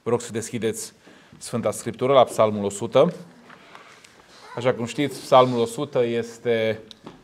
Vă rog să deschideți Sfânta Scriptură la Psalmul 100. Așa cum știți, Psalmul 100 este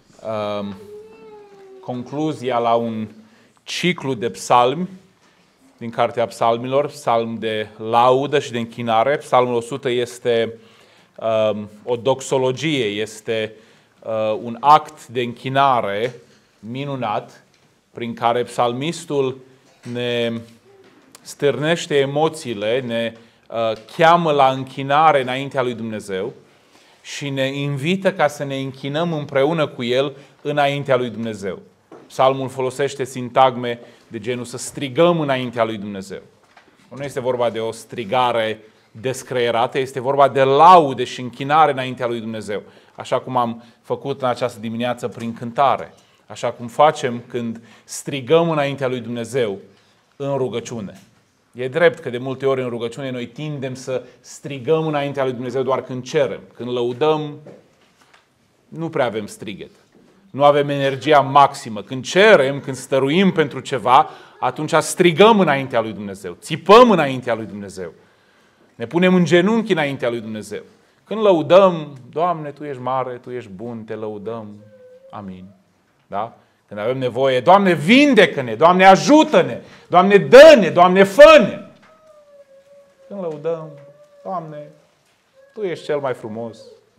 concluzia la un ciclu de psalmi din Cartea Psalmilor, psalm de laudă și de închinare. Psalmul 100 este o doxologie, este un act de închinare minunat prin care psalmistul ne stârnește emoțiile, ne cheamă la închinare înaintea lui Dumnezeu și ne invită ca să ne închinăm împreună cu El înaintea lui Dumnezeu. Psalmul folosește sintagme de genul să strigăm înaintea lui Dumnezeu. Nu este vorba de o strigare descreierată, este vorba de laude și închinare înaintea lui Dumnezeu. Așa cum am făcut în această dimineață prin cântare. Așa cum facem când strigăm înaintea lui Dumnezeu în rugăciune. E drept că de multe ori în rugăciune noi tindem să strigăm înaintea lui Dumnezeu doar când cerem. Când lăudăm, nu prea avem strigăt. Nu avem energia maximă. Când cerem, când stăruim pentru ceva, atunci strigăm înaintea lui Dumnezeu. Țipăm înaintea lui Dumnezeu. Ne punem în genunchi înaintea lui Dumnezeu. Când lăudăm, Doamne, Tu ești mare, Tu ești bun, Te lăudăm. Amin. Da? Când avem nevoie, Doamne, vindecă-ne, Doamne, ajută-ne, Doamne, dă-ne, Doamne, fă-ne. Când lăudăm, Doamne, Tu ești cel mai frumos.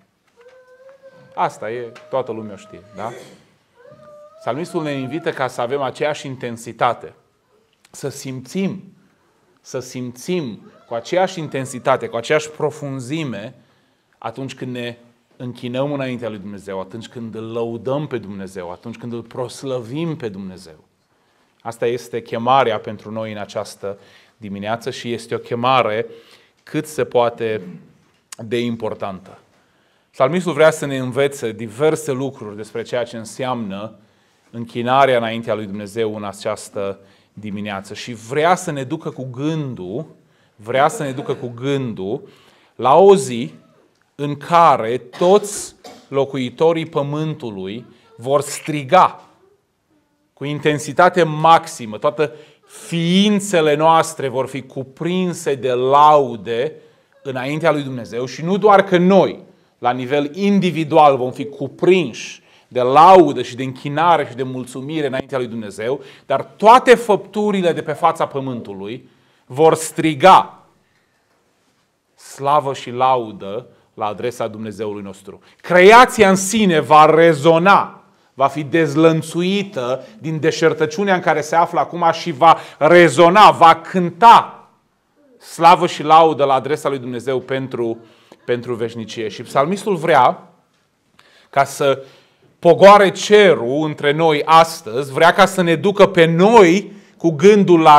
Asta e, toată lumea o știe, da? Psalmistul ne invită ca să avem aceeași intensitate, să simțim cu aceeași intensitate, cu aceeași profunzime atunci când ne închinăm înaintea lui Dumnezeu, atunci când îl lăudăm pe Dumnezeu, atunci când îl proslăvim pe Dumnezeu. Asta este chemarea pentru noi în această dimineață și este o chemare cât se poate de importantă. Psalmistul vrea să ne învețe diverse lucruri despre ceea ce înseamnă închinarea înaintea lui Dumnezeu în această dimineață și vrea să ne ducă cu gândul la o zi în care toți locuitorii pământului vor striga cu intensitate maximă, toate ființele noastre vor fi cuprinse de laude înaintea lui Dumnezeu și nu doar că noi, la nivel individual, vom fi cuprinși de laudă și de închinare și de mulțumire înaintea lui Dumnezeu, dar toate făpturile de pe fața pământului vor striga slavă și laudă la adresa Dumnezeului nostru. Creația în sine va rezona, va fi dezlănțuită din deșertăciunea în care se află acum și va rezona, va cânta slavă și laudă la adresa lui Dumnezeu pentru veșnicie. Și psalmistul vrea ca să pogoare cerul între noi astăzi, vrea ca să ne ducă pe noi cu gândul la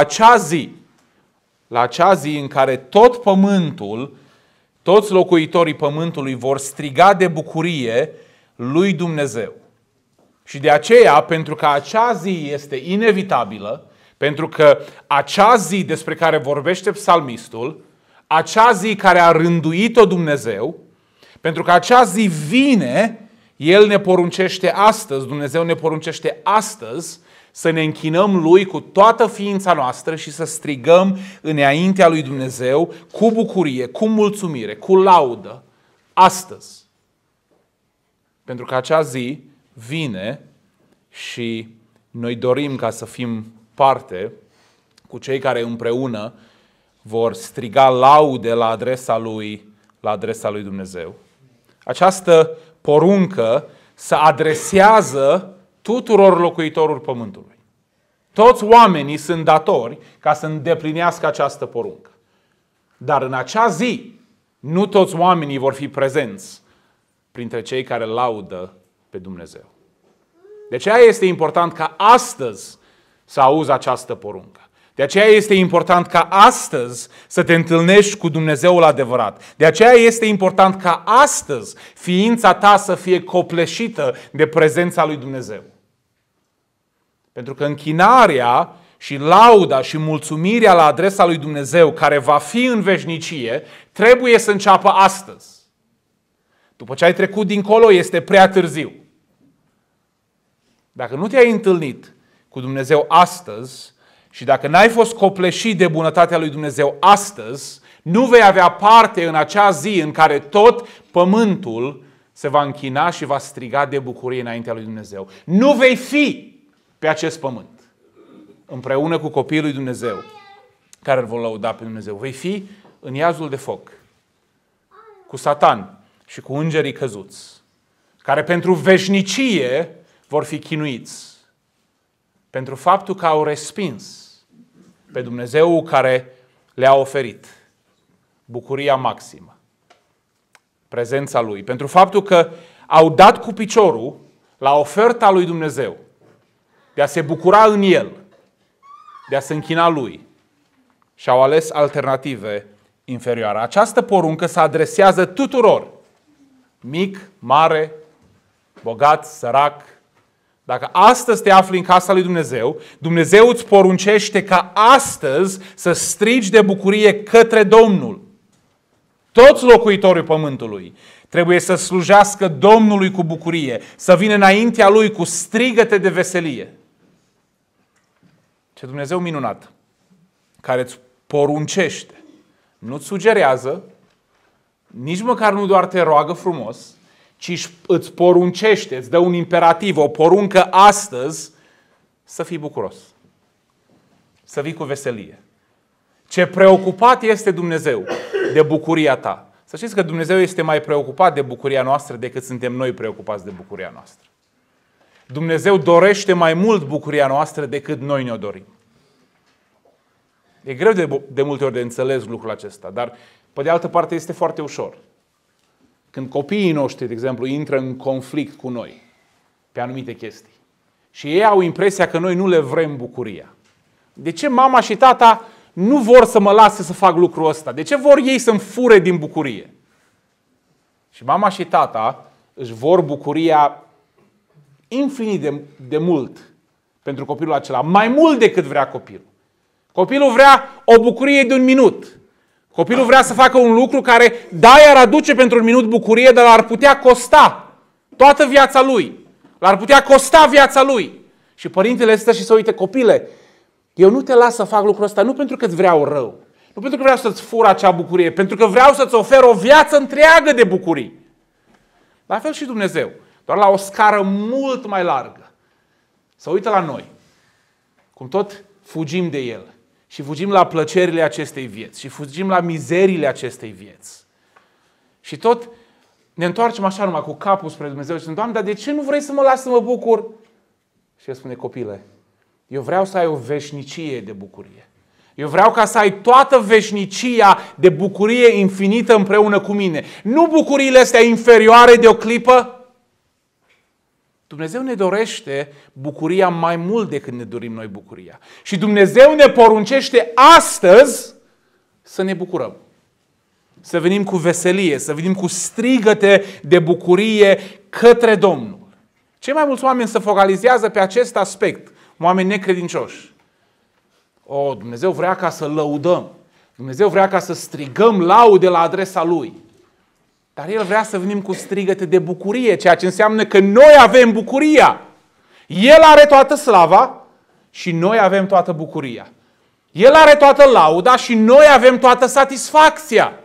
acea zi în care tot pământul, toți locuitorii pământului vor striga de bucurie lui Dumnezeu. Și de aceea, pentru că acea zi este inevitabilă, pentru că acea zi despre care vorbește psalmistul, acea zi care a rânduit-o Dumnezeu, pentru că acea zi vine, El ne poruncește astăzi, Dumnezeu ne poruncește astăzi să ne închinăm Lui cu toată ființa noastră și să strigăm înaintea lui Dumnezeu cu bucurie, cu mulțumire, cu laudă, astăzi. Pentru că acea zi vine și noi dorim ca să fim parte cu cei care împreună vor striga laude la adresa lui Dumnezeu. Această poruncă se adresează tuturor locuitorilor pământului. Toți oamenii sunt datori ca să îndeplinească această poruncă. Dar în acea zi, nu toți oamenii vor fi prezenți printre cei care laudă pe Dumnezeu. De aceea este important ca astăzi să auzi această poruncă. De aceea este important ca astăzi să te întâlnești cu Dumnezeul adevărat. De aceea este important ca astăzi ființa ta să fie copleșită de prezența lui Dumnezeu. Pentru că închinarea și lauda și mulțumirea la adresa lui Dumnezeu, care va fi în veșnicie, trebuie să înceapă astăzi. După ce ai trecut dincolo, este prea târziu. Dacă nu te-ai întâlnit cu Dumnezeu astăzi Și dacă n-ai fost copleșit de bunătatea lui Dumnezeu astăzi, nu vei avea parte în acea zi în care tot pământul se va închina și va striga de bucurie înaintea lui Dumnezeu. Nu vei fi pe acest pământ împreună cu copiii lui Dumnezeu care îl vor lăuda pe Dumnezeu. Vei fi în iazul de foc cu Satan și cu îngerii căzuți, care pentru veșnicie vor fi chinuiți pentru faptul că au respins pe Dumnezeu care le-a oferit bucuria maximă, prezența Lui, pentru faptul că au dat cu piciorul la oferta lui Dumnezeu de a se bucura în El, de a se închina Lui, și au ales alternative inferioare. Această poruncă se adresează tuturor, mic, mare, bogat, sărac. Dacă astăzi te afli în casa lui Dumnezeu, Dumnezeu îți poruncește ca astăzi să strigi de bucurie către Domnul. Toți locuitorii pământului trebuie să slujească Domnului cu bucurie, să vină înaintea Lui cu strigăte de veselie. Ce Dumnezeu minunat, care îți poruncește, nu-ți sugerează, nici măcar nu doar te roagă frumos, ci îți poruncește, îți dă un imperativ, o poruncă astăzi să fii bucuros, să vii cu veselie. Ce preocupat este Dumnezeu de bucuria ta. Să știți că Dumnezeu este mai preocupat de bucuria noastră decât suntem noi preocupați de bucuria noastră. Dumnezeu dorește mai mult bucuria noastră decât noi ne-o dorim. E greu de multe ori de înțeles lucrul acesta, dar pe de altă parte este foarte ușor. Când copiii noștri, de exemplu, intră în conflict cu noi pe anumite chestii și ei au impresia că noi nu le vrem bucuria. De ce mama și tata nu vor să mă lase să fac lucrul ăsta? De ce vor ei să-mi fure din bucurie? Și mama și tata își vor bucuria infinit de mult pentru copilul acela, mai mult decât vrea copilul. Copilul vrea o bucurie de un minut. Copilul vrea să facă un lucru care, da, i-ar aduce pentru un minut bucurie, dar l-ar putea costa toată viața lui. L-ar putea costa viața lui. Și părintele stă și se uită: copile, eu nu te las să fac lucrul ăsta nu pentru că îți vreau rău, nu pentru că vreau să-ți fur acea bucurie, pentru că vreau să-ți ofer o viață întreagă de bucurii. La fel și Dumnezeu, doar la o scară mult mai largă. Se uită la noi, cum tot fugim de El. Și fugim la plăcerile acestei vieți. Și fugim la mizeriile acestei vieți. Și tot ne întoarcem așa numai cu capul spre Dumnezeu și spunem: Doamne, dar de ce nu vrei să mă lași să mă bucur? Și El spune: copile, eu vreau să ai o veșnicie de bucurie. Eu vreau ca să ai toată veșnicia de bucurie infinită împreună cu mine. Nu bucuriile astea inferioare de o clipă. Dumnezeu ne dorește bucuria mai mult decât ne dorim noi bucuria. Și Dumnezeu ne poruncește astăzi să ne bucurăm. Să venim cu veselie, să venim cu strigăte de bucurie către Domnul. Cei mai mulți oameni se focalizează pe acest aspect, oameni necredincioși. Dumnezeu vrea ca să lăudăm. Dumnezeu vrea ca să strigăm laude la adresa Lui. Dar El vrea să venim cu strigăte de bucurie, ceea ce înseamnă că noi avem bucuria. El are toată slava și noi avem toată bucuria. El are toată lauda și noi avem toată satisfacția.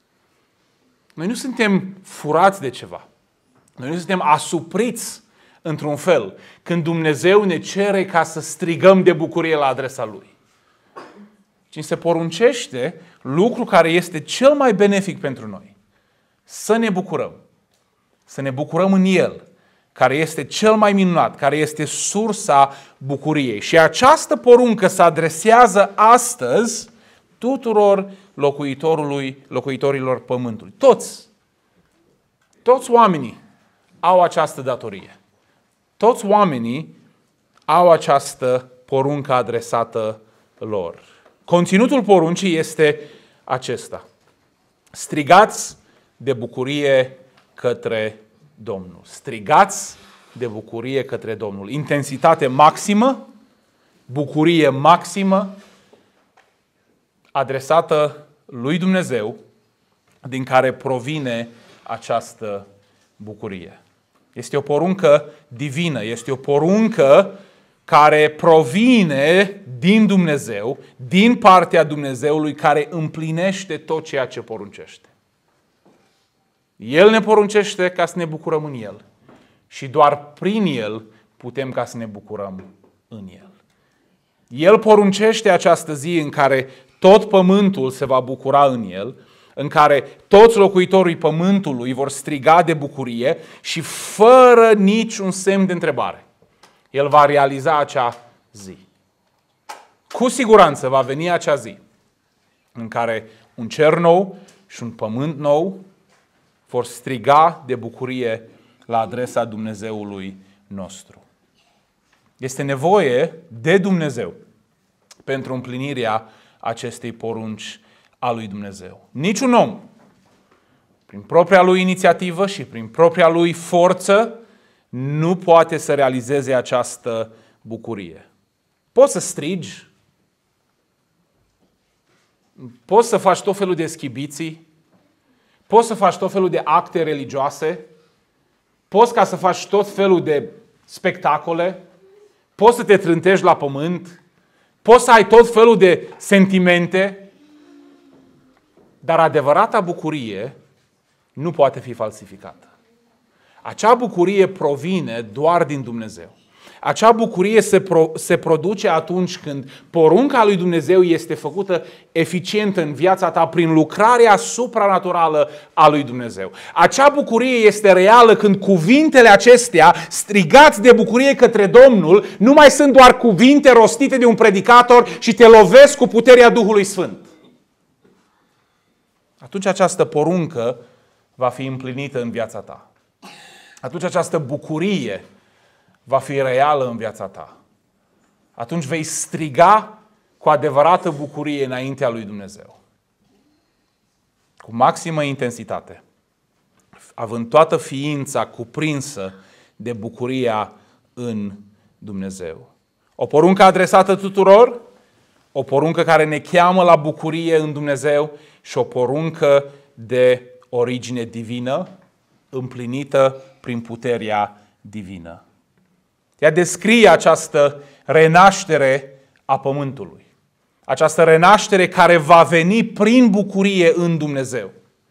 Noi nu suntem furați de ceva. Noi nu suntem asupriți într-un fel când Dumnezeu ne cere ca să strigăm de bucurie la adresa Lui. Ci se poruncește lucru care este cel mai benefic pentru noi. Să ne bucurăm. Să ne bucurăm în El, care este cel mai minunat, care este sursa bucuriei. Și această poruncă se adresează astăzi tuturor locuitorilor pământului. Toți oamenii au această datorie. Toți oamenii au această poruncă adresată lor. Conținutul poruncii este acesta: strigați de bucurie către Domnul. Strigați de bucurie către Domnul. Intensitate maximă, bucurie maximă, adresată lui Dumnezeu, din care provine această bucurie. Este o poruncă divină, este o poruncă care provine din Dumnezeu, din partea Dumnezeului care împlinește tot ceea ce poruncește. El ne poruncește ca să ne bucurăm în El și doar prin El putem ca să ne bucurăm în El. El poruncește această zi în care tot pământul se va bucura în El, în care toți locuitorii pământului vor striga de bucurie și fără niciun semn de întrebare. El va realiza acea zi. Cu siguranță va veni acea zi în care un cer nou și un pământ nou vor striga de bucurie la adresa Dumnezeului nostru. Este nevoie de Dumnezeu pentru împlinirea acestei porunci a lui Dumnezeu. Niciun om, prin propria lui inițiativă și prin propria lui forță, nu poate să realizeze această bucurie. Poți să strigi, poți să faci tot felul de schibiții, poți să faci tot felul de acte religioase, poți ca să faci tot felul de spectacole, poți să te trântești la pământ, poți să ai tot felul de sentimente, dar adevărata bucurie nu poate fi falsificată. Acea bucurie provine doar din Dumnezeu. Acea bucurie se produce atunci când porunca lui Dumnezeu este făcută eficientă în viața ta prin lucrarea supranaturală a lui Dumnezeu. Acea bucurie este reală când cuvintele acestea, strigați de bucurie către Domnul, nu mai sunt doar cuvinte rostite de un predicator și te lovesc cu puterea Duhului Sfânt. Atunci această poruncă va fi împlinită în viața ta. Atunci această bucurie va fi reală în viața ta. Atunci vei striga cu adevărată bucurie înaintea lui Dumnezeu. Cu maximă intensitate. Având toată ființa cuprinsă de bucuria în Dumnezeu. O poruncă adresată tuturor, o poruncă care ne cheamă la bucurie în Dumnezeu și o poruncă de origine divină, împlinită prin puterea divină. Ea descrie această renaștere a pământului. Această renaștere care va veni prin bucurie în Dumnezeu.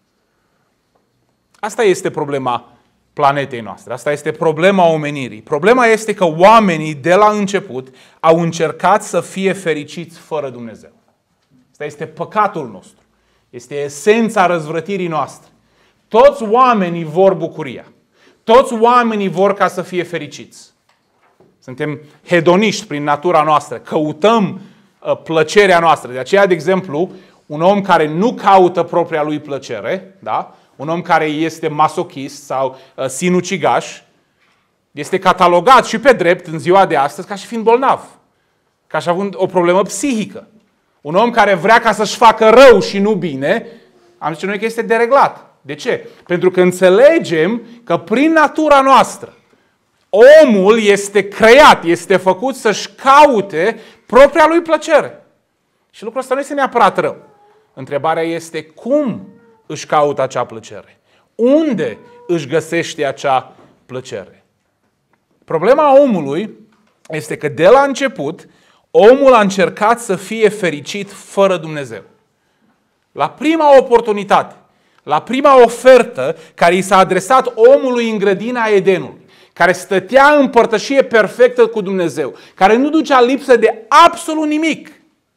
Asta este problema planetei noastre. Asta este problema omenirii. Problema este că oamenii de la început au încercat să fie fericiți fără Dumnezeu. Asta este păcatul nostru. Este esența răzvrătirii noastre. Toți oamenii vor bucuria. Toți oamenii vor ca să fie fericiți. Suntem hedoniști prin natura noastră. Căutăm plăcerea noastră. De aceea, de exemplu, un om care nu caută propria lui plăcere, da? Un om care este masochist sau sinucigaș, este catalogat și pe drept în ziua de astăzi ca și fiind bolnav. Ca și având o problemă psihică. Un om care vrea ca să-și facă rău și nu bine, am zis noi că este dereglat. De ce? Pentru că înțelegem că prin natura noastră omul este creat, este făcut să-și caute propria lui plăcere. Și lucrul ăsta nu este neapărat rău. Întrebarea este cum își caută acea plăcere? Unde își găsește acea plăcere? Problema omului este că de la început omul a încercat să fie fericit fără Dumnezeu. La prima oportunitate, la prima ofertă care i s-a adresat omului în grădina Edenului, care stătea în părtășie perfectă cu Dumnezeu, care nu ducea lipsă de absolut nimic,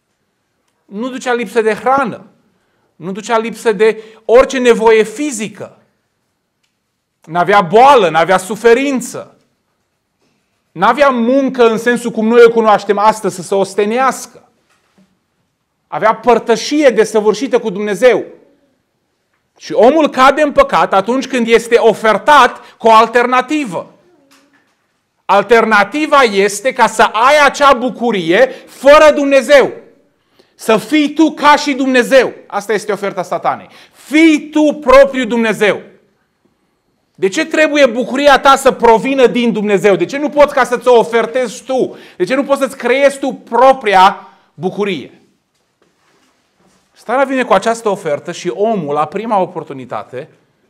nu ducea lipsă de hrană, nu ducea lipsă de orice nevoie fizică, n-avea boală, n-avea suferință, n-avea muncă în sensul cum noi o cunoaștem astăzi, să se ostenească, avea părtășie desăvârșită cu Dumnezeu. Și omul cade în păcat atunci când este ofertat cu o alternativă. Alternativa este ca să ai acea bucurie fără Dumnezeu. Să fii tu ca și Dumnezeu. Asta este oferta Satanei. Fii tu propriu Dumnezeu. De ce trebuie bucuria ta să provină din Dumnezeu? De ce nu poți ca să-ți o ofertezi tu? De ce nu poți să-ți creezi tu propria bucurie? Satana vine cu această ofertă și omul, la prima oportunitate,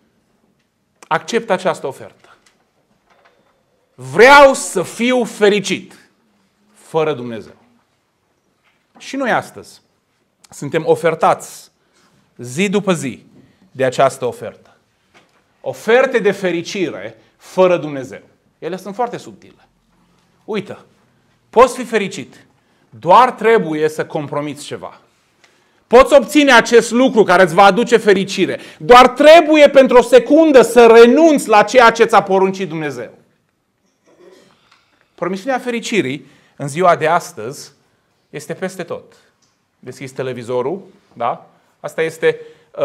acceptă această ofertă. Vreau să fiu fericit. fără Dumnezeu. Și noi astăzi suntem ofertați zi după zi de această ofertă. Oferte de fericire fără Dumnezeu. Ele sunt foarte subtile. Uită, poți fi fericit, doar trebuie să compromiți ceva. Poți obține acest lucru care îți va aduce fericire, doar trebuie pentru o secundă să renunți la ceea ce ți-a poruncit Dumnezeu. Promisiunea fericirii în ziua de astăzi este peste tot. Deschizi televizorul, da? Asta este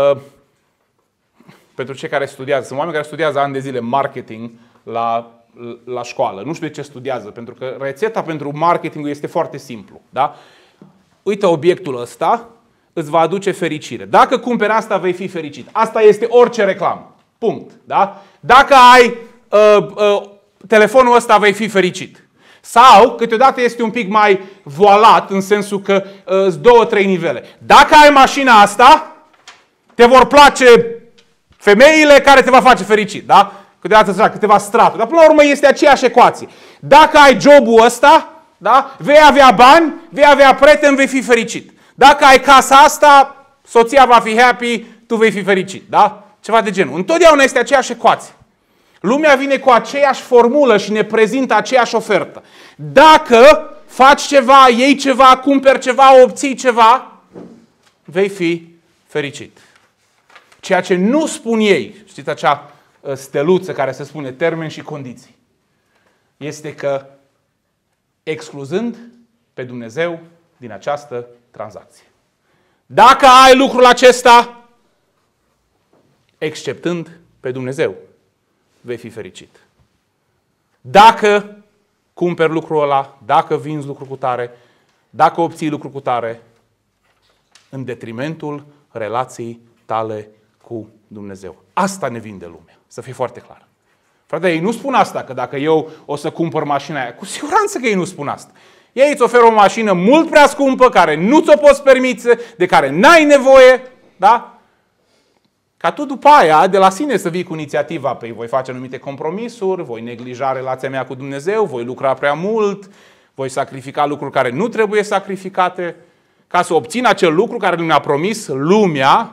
pentru cei care studiază. Sunt oameni care studiază ani de zile marketing la școală. Nu știu de ce studiază, pentru că rețeta pentru marketingul este foarte simplu. Da? Uite obiectul ăsta, îți va aduce fericire. Dacă cumperi asta, vei fi fericit. Asta este orice reclamă. Punct. Da? Dacă ai telefonul ăsta, vei fi fericit. Sau, câteodată este un pic mai voalat, în sensul că îți 2-3 nivele. Dacă ai mașina asta, te vor place femeile care te va face fericit. Da? Câteodată îți câteva straturi. Dar până la urmă este aceeași ecuație. Dacă ai jobul ăsta, da? Vei avea bani, vei avea prieteni, vei fi fericit. Dacă ai casa asta, soția va fi happy, tu vei fi fericit. Da? Ceva de genul. Întotdeauna este aceeași ecuație. Lumea vine cu aceeași formulă și ne prezintă aceeași ofertă. Dacă faci ceva, iei ceva, cumperi ceva, obții ceva, vei fi fericit. Ceea ce nu spun ei, știți acea steluță care se spune termeni și condiții, este că excluzând pe Dumnezeu din această tranzacție. Dacă ai lucrul acesta, exceptând pe Dumnezeu, vei fi fericit. Dacă cumperi lucrul ăla, dacă vinzi lucru cu tare, dacă obții lucru cu tare, în detrimentul relației tale cu Dumnezeu. Asta ne vinde lumea, să fie foarte clar. Frate, ei nu spun asta, că dacă eu o să cumpăr mașina aia, cu siguranță că ei nu spun asta. Ei îți oferă o mașină mult prea scumpă, care nu ți-o poți permite, de care n-ai nevoie, da? Ca tu după aia, de la sine să vii cu inițiativa, pe voi face anumite compromisuri, voi neglija relația mea cu Dumnezeu, voi lucra prea mult, voi sacrifica lucruri care nu trebuie sacrificate, ca să obțin acel lucru care nu mi-a promis lumea,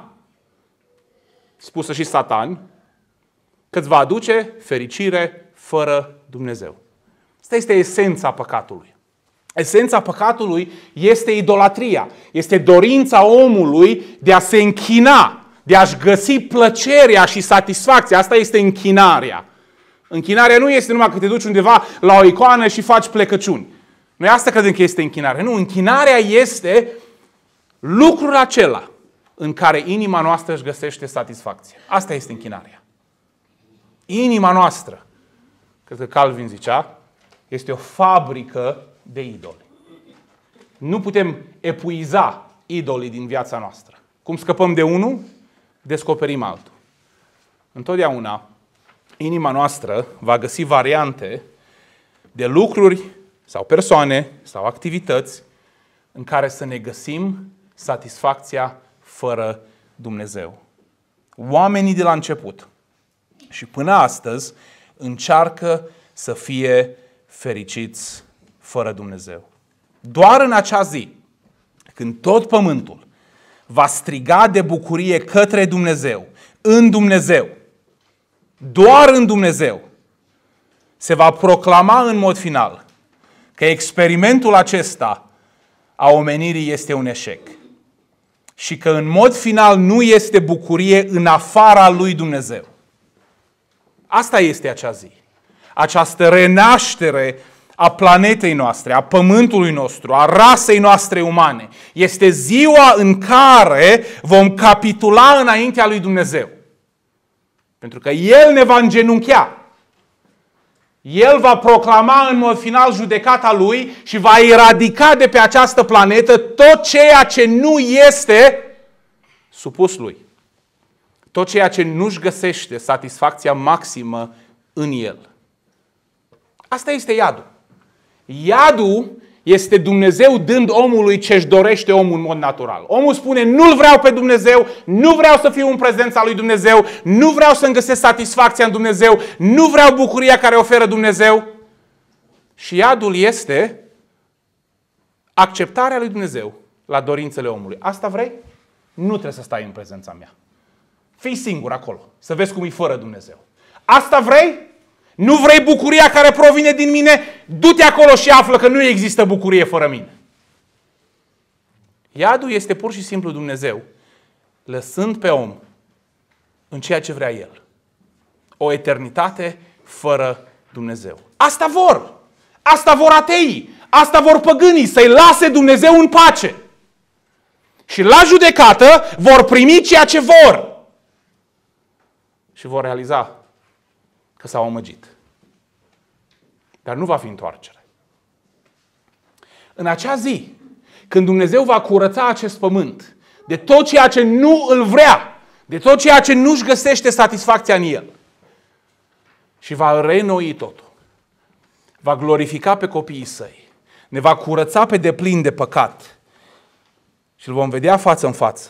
spusă și Satan, că îți va aduce fericire fără Dumnezeu. Asta este esența păcatului. Esența păcatului este idolatria. Este dorința omului de a se închina, de a-și găsi plăcerea și satisfacția. Asta este închinarea. Închinarea nu este numai că te duci undeva la o icoană și faci plecăciuni. Noi asta credem că este închinare. Nu, închinarea este lucrul acela în care inima noastră își găsește satisfacție. Asta este închinarea. Inima noastră, cred că Calvin zicea, este o fabrică de idoli. Nu putem epuiza idolii din viața noastră. Cum scăpăm de unul, descoperim altul. Întotdeauna, inima noastră va găsi variante de lucruri sau persoane sau activități în care să ne găsim satisfacția fără Dumnezeu. Oamenii de la început și până astăzi încearcă să fie fericiți fără Dumnezeu. Doar în acea zi, când tot pământul va striga de bucurie către Dumnezeu, în Dumnezeu, doar în Dumnezeu, se va proclama în mod final că experimentul acesta a omenirii este un eșec. Și că în mod final nu este bucurie în afara lui Dumnezeu. Asta este acea zi. Această renaștere a planetei noastre, a pământului nostru, a rasei noastre umane. Este ziua în care vom capitula înaintea lui Dumnezeu. Pentru că El ne va îngenunchea. El va proclama în mod final judecata Lui și va eradica de pe această planetă tot ceea ce nu este supus Lui. Tot ceea ce nu-și găsește satisfacția maximă în El. Asta este iadul. Iadul este Dumnezeu dând omului ce-și dorește omul în mod natural. Omul spune, nu-L vreau pe Dumnezeu, nu vreau să fiu în prezența lui Dumnezeu, nu vreau să-mi găsesc satisfacția în Dumnezeu, nu vreau bucuria care oferă Dumnezeu. Și iadul este acceptarea lui Dumnezeu la dorințele omului. Asta vrei? Nu trebuie să stai în prezența mea. Fii singur acolo, să vezi cum e fără Dumnezeu. Asta vrei? Nu vrei bucuria care provine din mine? Du-te acolo și află că nu există bucurie fără mine. Iadul este pur și simplu Dumnezeu, lăsând pe om în ceea ce vrea El. O eternitate fără Dumnezeu. Asta vor! Asta vor ateii! Asta vor păgânii! Să-i lase Dumnezeu în pace! Și la judecată vor primi ceea ce vor! Și vor realiza că s-au amăgit. Dar nu va fi întoarcere. În acea zi, când Dumnezeu va curăța acest pământ de tot ceea ce nu îl vrea, de tot ceea ce nu-și găsește satisfacția în el, și va reînnoi totul, va glorifica pe copiii săi, ne va curăța pe deplin de păcat și îl vom vedea față în față.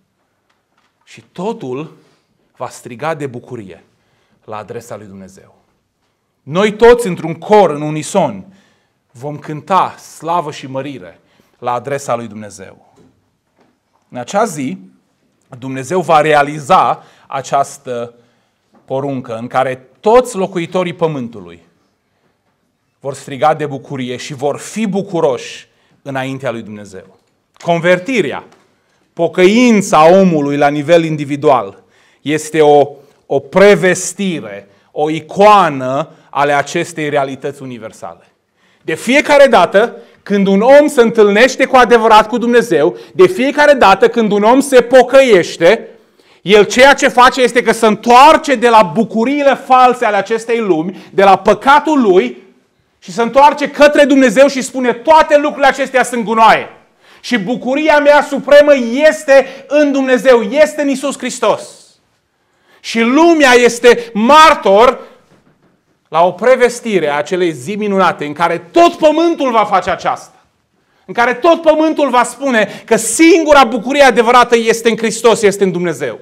Și totul va striga de bucurie la adresa lui Dumnezeu. Noi toți, într-un cor, în unison, vom cânta slavă și mărire la adresa lui Dumnezeu. În acea zi, Dumnezeu va realiza această poruncă în care toți locuitorii pământului vor striga de bucurie și vor fi bucuroși înaintea lui Dumnezeu. Convertirea, pocăința omului la nivel individual este o prevestire, o icoană ale acestei realități universale. De fiecare dată când un om se întâlnește cu adevărat cu Dumnezeu, de fiecare dată când un om se pocăiește, el ceea ce face este că se întoarce de la bucuriile false ale acestei lumi, de la păcatul lui, și se întoarce către Dumnezeu și spune: toate lucrurile acestea sunt gunoaie. Și bucuria mea supremă este în Dumnezeu, este în Iisus Hristos. Și lumea este martor la o prevestire a acelei zi minunate în care tot pământul va face aceasta. În care tot pământul va spune că singura bucurie adevărată este în Hristos, este în Dumnezeu.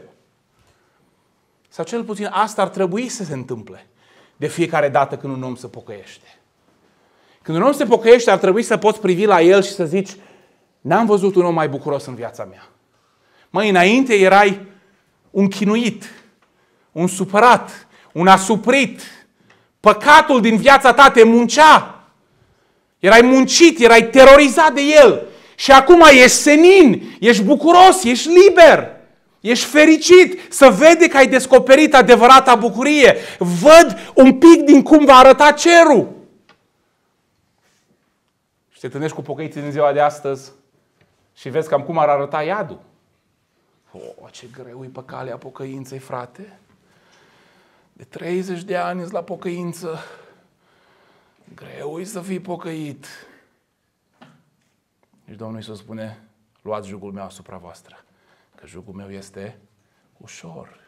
Sau cel puțin asta ar trebui să se întâmple de fiecare dată când un om se pocăiește. Când un om se pocăiește, ar trebui să poți privi la el și să zici: n-am văzut un om mai bucuros în viața mea. Măi, înainte erai un chinuit, un supărat, un asuprit. Păcatul din viața ta te muncea. Erai muncit, erai terorizat de el. Și acum ești senin, ești bucuros, ești liber, ești fericit. Să vede că ai descoperit adevărata bucurie. Văd un pic din cum va arăta cerul. Și te întâlnești cu pocăiții din ziua de astăzi și vezi cam cum ar arăta iadul. Ce greu e pe calea pocăinței, frate. De 30 de ani ești la pocăință. Greu e să fii pocăit. Și Domnul Iisus spune: luați jugul meu asupra voastră, că jugul meu este ușor.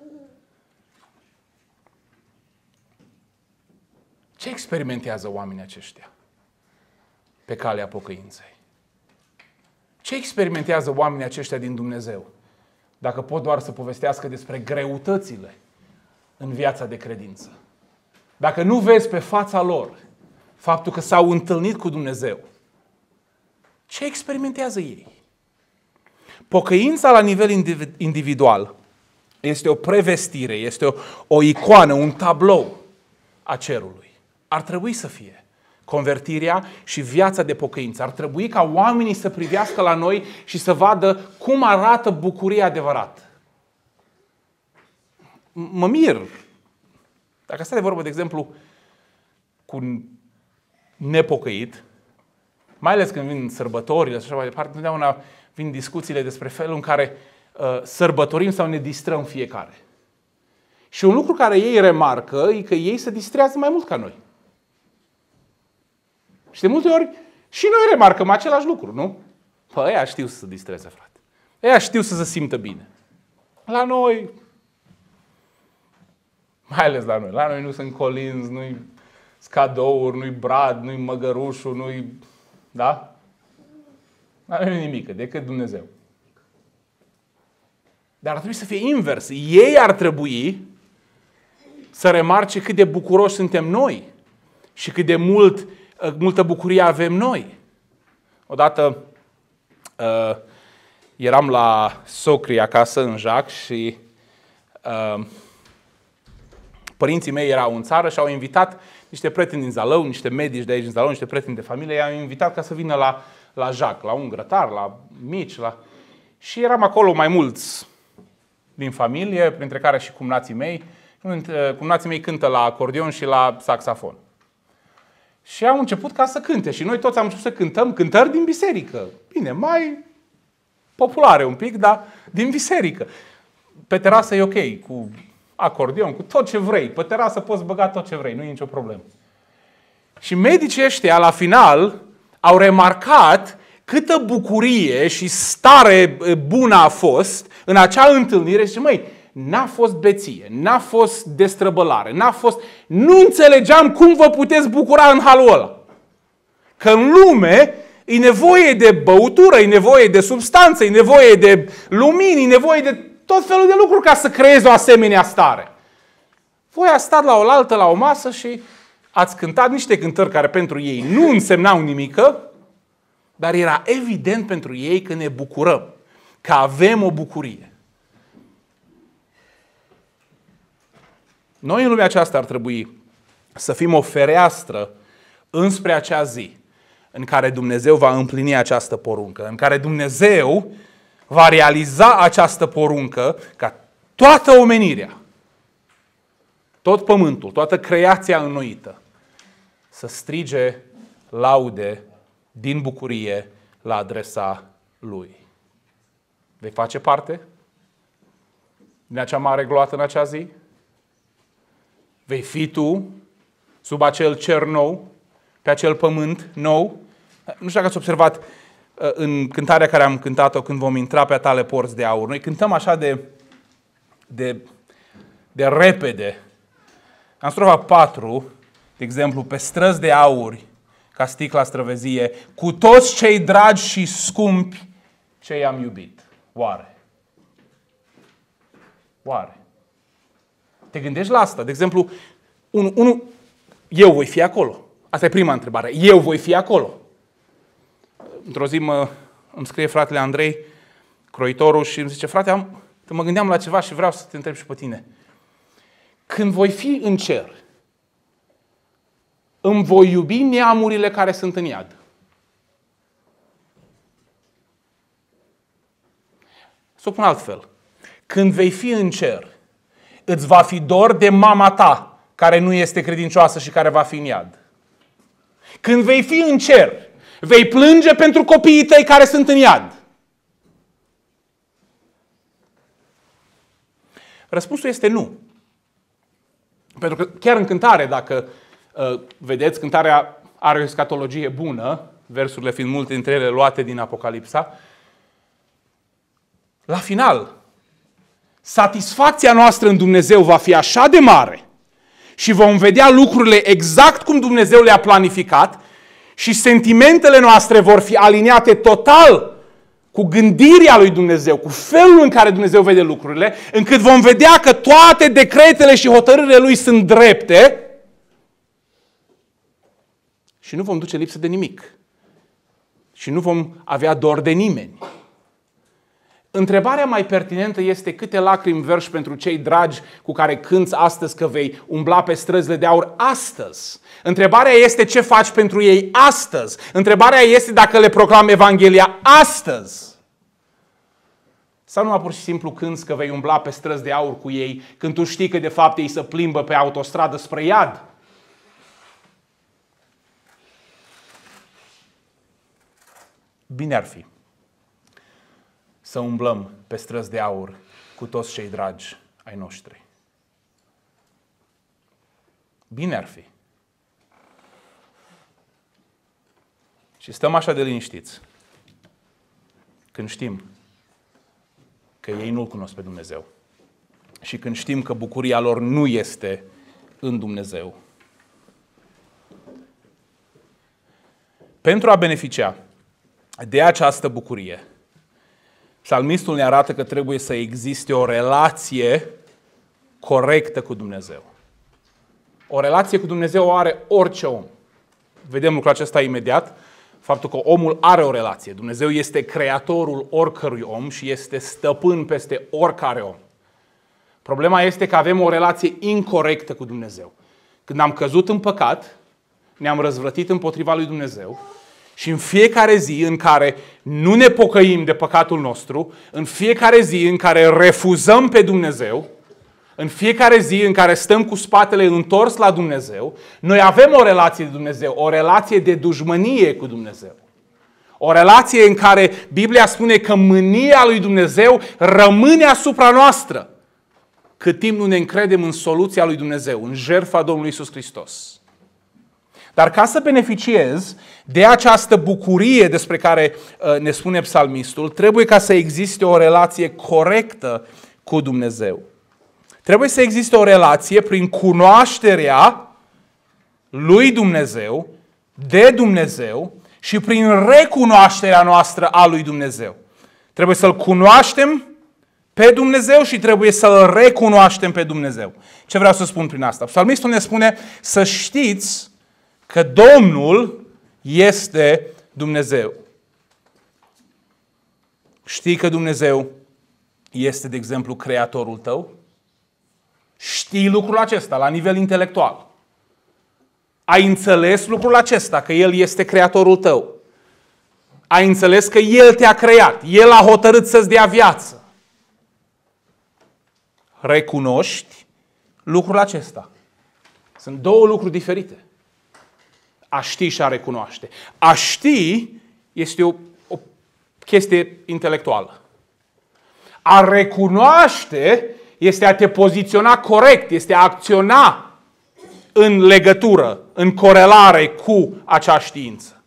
Ce experimentează oamenii aceștia pe calea pocăinței? Ce experimentează oamenii aceștia din Dumnezeu? Dacă pot doar să povestească despre greutățile în viața de credință. Dacă nu vezi pe fața lor faptul că s-au întâlnit cu Dumnezeu, ce experimentează ei? Pocăința la nivel individual este o prevestire, este o icoană, un tablou a cerului. Ar trebui să fie convertirea și viața de pocăință. Ar trebui ca oamenii să privească la noi și să vadă cum arată bucuria adevărată. Mă mir. Dacă stai de vorbă, de exemplu, cu un nepocăit, mai ales când vin sărbătorile și așa mai departe, întotdeauna vin discuțiile despre felul în care sărbătorim sau ne distrăm fiecare. Și un lucru care ei remarcă e că ei se distrează mai mult ca noi. Și de multe ori și noi remarcăm același lucru, nu? Păi ăia știu să se distreze, frate. Ăia știu să se simtă bine. La noi, mai ales la noi nu sunt colinzi, nu-i cadouri, nu-i brad, nu-i măgărușul, nu-i... Da? Nu e nimic, decât Dumnezeu. Dar ar trebui să fie invers. Ei ar trebui să remarce cât de bucuroși suntem noi și cât de multă bucurie avem noi. Odată eram la socrii acasă în Jac și părinții mei erau în țară și au invitat niște prieteni din Zalău, niște medici de aici din Zalău, niște prieteni de familie, i-au invitat ca să vină la Jac, la un grătar, la mici, și eram acolo mai mulți din familie, printre care și cumnații mei. Cumnații mei cântă la acordeon și la saxofon. Și au început ca să cânte și noi toți am început să cântăm cântări din biserică. Bine, mai populare un pic, dar din biserică. Pe terasă e ok, cu acordeon, cu tot ce vrei. Pe terasă poți băga tot ce vrei, nu e nicio problemă. Și medicii ăștia, la final, au remarcat câtă bucurie și stare bună a fost în acea întâlnire și măi, n-a fost beție, n-a fost destrăbălare, nu înțelegeam cum vă puteți bucura în halul ăla. Că în lume e nevoie de băutură, e nevoie de substanță, e nevoie de lumini, e nevoie de tot felul de lucruri ca să creezi o asemenea stare. Voi ați stat la oaltă, la o masă și ați cântat niște cântări care pentru ei nu însemnau nimică, dar era evident pentru ei că ne bucurăm, că avem o bucurie. Noi în lumea aceasta ar trebui să fim o fereastră înspre acea zi în care Dumnezeu va împlini această poruncă, în care Dumnezeu va realiza această poruncă ca toată omenirea, tot pământul, toată creația înnoită să strige laude din bucurie la adresa Lui. Vei face parte din acea mare gloată în acea zi? Vei fi tu sub acel cer nou, pe acel pământ nou? Nu știu dacă ați observat în cântarea care am cântat-o când vom intra pe a tale porți de aur. Noi cântăm așa de repede. În strofa 4, de exemplu, pe străzi de aur, ca sticla străvezie, cu toți cei dragi și scumpi ce i-am iubit. Oare? Oare? Te gândești la asta? De exemplu, eu voi fi acolo. Asta e prima întrebare. Eu voi fi acolo. Într-o zi îmi scrie fratele Andrei, croitorul, și îmi zice, frate, mă gândeam la ceva și vreau să te întreb și pe tine. Când voi fi în cer, îmi voi iubi neamurile care sunt în iad. Să o pun altfel. Când vei fi în cer, îți va fi dor de mama ta, care nu este credincioasă și care va fi în iad. Când vei fi în cer, vei plânge pentru copiii tăi care sunt în iad. Răspunsul este nu. Pentru că chiar în cântare, dacă vedeți, cântarea are o escatologie bună, versurile fiind multe dintre ele luate din Apocalipsa, la final, satisfacția noastră în Dumnezeu va fi așa de mare și vom vedea lucrurile exact cum Dumnezeu le-a planificat și sentimentele noastre vor fi aliniate total cu gândirea lui Dumnezeu, cu felul în care Dumnezeu vede lucrurile, încât vom vedea că toate decretele și hotărârile Lui sunt drepte și nu vom duce lipsă de nimic. Și nu vom avea dor de nimeni. Întrebarea mai pertinentă este câte lacrimi verși pentru cei dragi cu care cânți astăzi că vei umbla pe străzile de aur astăzi. Întrebarea este ce faci pentru ei astăzi. Întrebarea este dacă le proclami Evanghelia astăzi. Sau numai pur și simplu cânți că vei umbla pe străzi de aur cu ei când tu știi că de fapt ei se plimbă pe autostradă spre iad. Bine ar fi să umblăm pe străzi de aur cu toți cei dragi ai noștri. Bine ar fi. Și stăm așa de liniștiți când știm că ei nu-L cunosc pe Dumnezeu și când știm că bucuria lor nu este în Dumnezeu. Pentru a beneficia de această bucurie, psalmistul ne arată că trebuie să existe o relație corectă cu Dumnezeu. O relație cu Dumnezeu o are orice om. Vedem lucrul acesta imediat. Faptul că omul are o relație. Dumnezeu este creatorul oricărui om și este stăpân peste oricare om. Problema este că avem o relație incorectă cu Dumnezeu. Când am căzut în păcat, ne-am răzvrătit împotriva lui Dumnezeu și în fiecare zi în care nu ne pocăim de păcatul nostru, în fiecare zi în care refuzăm pe Dumnezeu, în fiecare zi în care stăm cu spatele întors la Dumnezeu, noi avem o relație de Dumnezeu, o relație de dușmănie cu Dumnezeu. O relație în care Biblia spune că mânia lui Dumnezeu rămâne asupra noastră, cât timp nu ne încredem în soluția lui Dumnezeu, în jertfa Domnului Iisus Hristos. Dar ca să beneficiez de această bucurie despre care ne spune psalmistul, trebuie ca să existe o relație corectă cu Dumnezeu. Trebuie să existe o relație prin cunoașterea lui Dumnezeu, de Dumnezeu și prin recunoașterea noastră a lui Dumnezeu. Trebuie să-L cunoaștem pe Dumnezeu și trebuie să-L recunoaștem pe Dumnezeu. Ce vreau să spun prin asta? Psalmistul ne spune să știți că Domnul este Dumnezeu. Știi că Dumnezeu este, de exemplu, creatorul tău? Știi lucrul acesta la nivel intelectual. Ai înțeles lucrul acesta, că El este creatorul tău. Ai înțeles că El te-a creat. El a hotărât să-ți dea viață. Recunoști lucrul acesta. Sunt două lucruri diferite. A ști și a recunoaște. A ști este o chestie intelectuală. A recunoaște este a te poziționa corect, este a acționa în legătură, în corelare cu acea știință.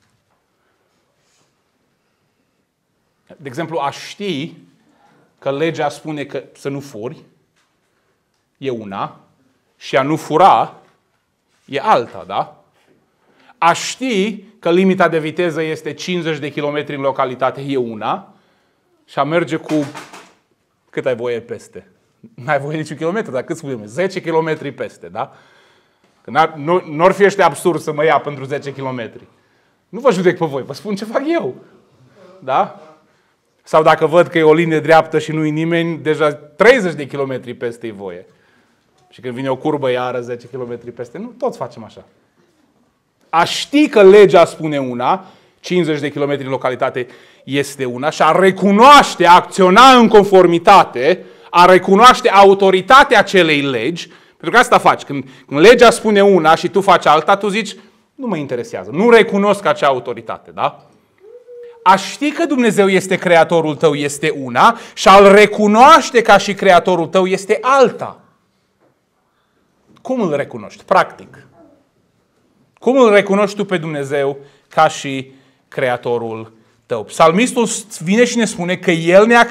De exemplu, a ști că legea spune că să nu furi e una și a nu fura e alta, da? A ști că limita de viteză este 50 de km în localitate e una și a merge cu... Cât ai voie peste? N-ai voie niciun kilometru, dar cât spunem? 10 km peste, da? Că n-or fi ăștia absurd să mă ia pentru 10 km. Nu vă judec pe voi, vă spun ce fac eu. Da? Sau dacă văd că e o linie dreaptă și nu-i nimeni, deja 30 de km peste e voie. Și când vine o curbă iară 10 km peste, nu, toți facem așa. A ști că legea spune una, 50 de km în localitate este una, și a recunoaște, a acționa în conformitate, a recunoaște autoritatea acelei legi, pentru că asta faci. Când legea spune una și tu faci alta, tu zici, nu mă interesează, nu recunosc acea autoritate, da? A ști că Dumnezeu este creatorul tău este una și a-L recunoaște ca și creatorul tău este alta. Cum îl recunoști? Practic. Cum îl recunoști tu pe Dumnezeu ca și creatorul tău? Psalmistul vine și ne spune că El ne-a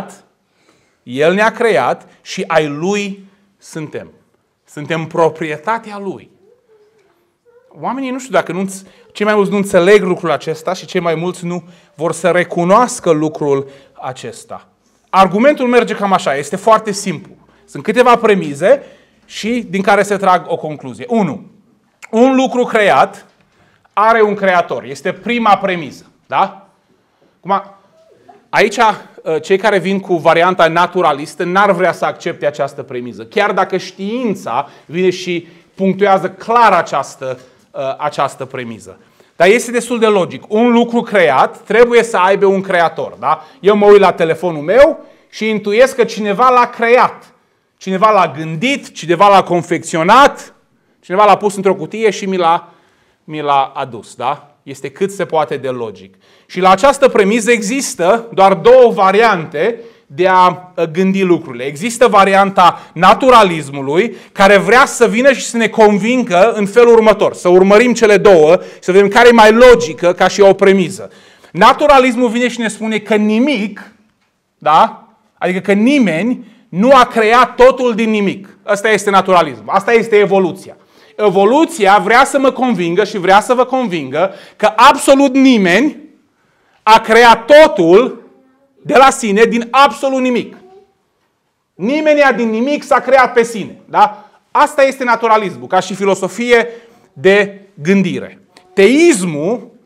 creat și ai Lui suntem. Suntem proprietatea Lui. Oamenii, nu știu dacă cei mai mulți nu înțeleg lucrul acesta și cei mai mulți nu vor să recunoască lucrul acesta. Argumentul merge cam așa, este foarte simplu. Sunt câteva premize și din care se trag o concluzie. 1. Un lucru creat are un creator. Este prima premiză. Da? Acum, aici, cei care vin cu varianta naturalistă n-ar vrea să accepte această premiză. Chiar dacă știința vine și punctuează clar această premiză. Dar este destul de logic. Un lucru creat trebuie să aibă un creator. Da? Eu mă uit la telefonul meu și intuiesc că cineva l-a creat. Cineva l-a gândit, cineva l-a confecționat, cineva l-a pus într-o cutie și mi l-a adus. Da? Este cât se poate de logic. Și la această premiză există doar două variante de a gândi lucrurile. Există varianta naturalismului, care vrea să vină și să ne convingă în felul următor. Să urmărim cele două, să vedem care e mai logică ca și o premiză. Naturalismul vine și ne spune că nimic, da? Adică că nimeni nu a creat totul din nimic. Asta este naturalism. Asta este evoluția. Evoluția vrea să mă convingă și vrea să vă convingă că absolut nimeni a creat totul de la sine din absolut nimic. Nimeni din nimic s-a creat pe sine. Da? Asta este naturalismul, ca și filosofie de gândire. Teismul,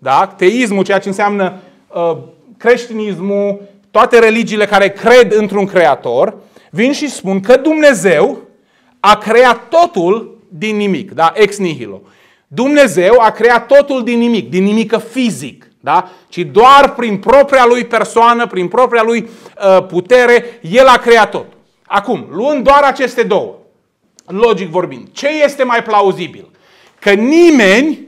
da? Teismul, ceea ce înseamnă creștinismul, toate religiile care cred într-un creator, vin și spun că Dumnezeu a creat totul din nimic, da? Ex nihilo. Dumnezeu a creat totul din nimic fizic, da? Ci doar prin propria lui persoană, prin propria lui putere, El a creat tot. Acum, luând doar aceste două, logic vorbind, ce este mai plauzibil? Că nimeni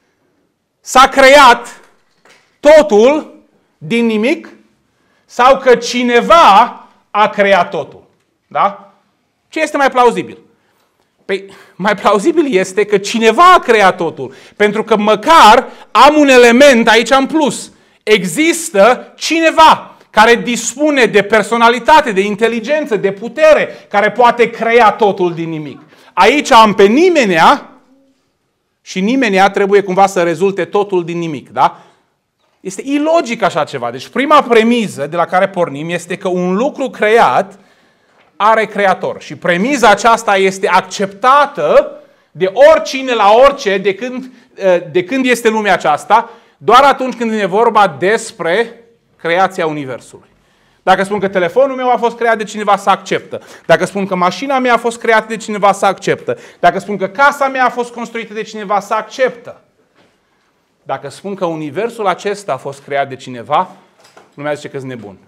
s-a creat totul din nimic sau că cineva a creat totul, da? Ce este mai plauzibil? Păi, mai plauzibil este că cineva a creat totul, pentru că măcar am un element aici în plus. Există cineva care dispune de personalitate, de inteligență, de putere, care poate crea totul din nimic. Aici am pe nimenea și nimenea trebuie cumva să rezulte totul din nimic, da? Este ilogic așa ceva. Deci prima premiză de la care pornim este că un lucru creat are creator. Și premiza aceasta este acceptată de oricine la orice de când este lumea aceasta, doar atunci când e vorba despre creația Universului. Dacă spun că telefonul meu a fost creat de cineva, să acceptă. Dacă spun că mașina mea a fost creată de cineva, să acceptă. Dacă spun că casa mea a fost construită de cineva, să acceptă. Dacă spun că Universul acesta a fost creat de cineva, lumea zice că sunt nebun.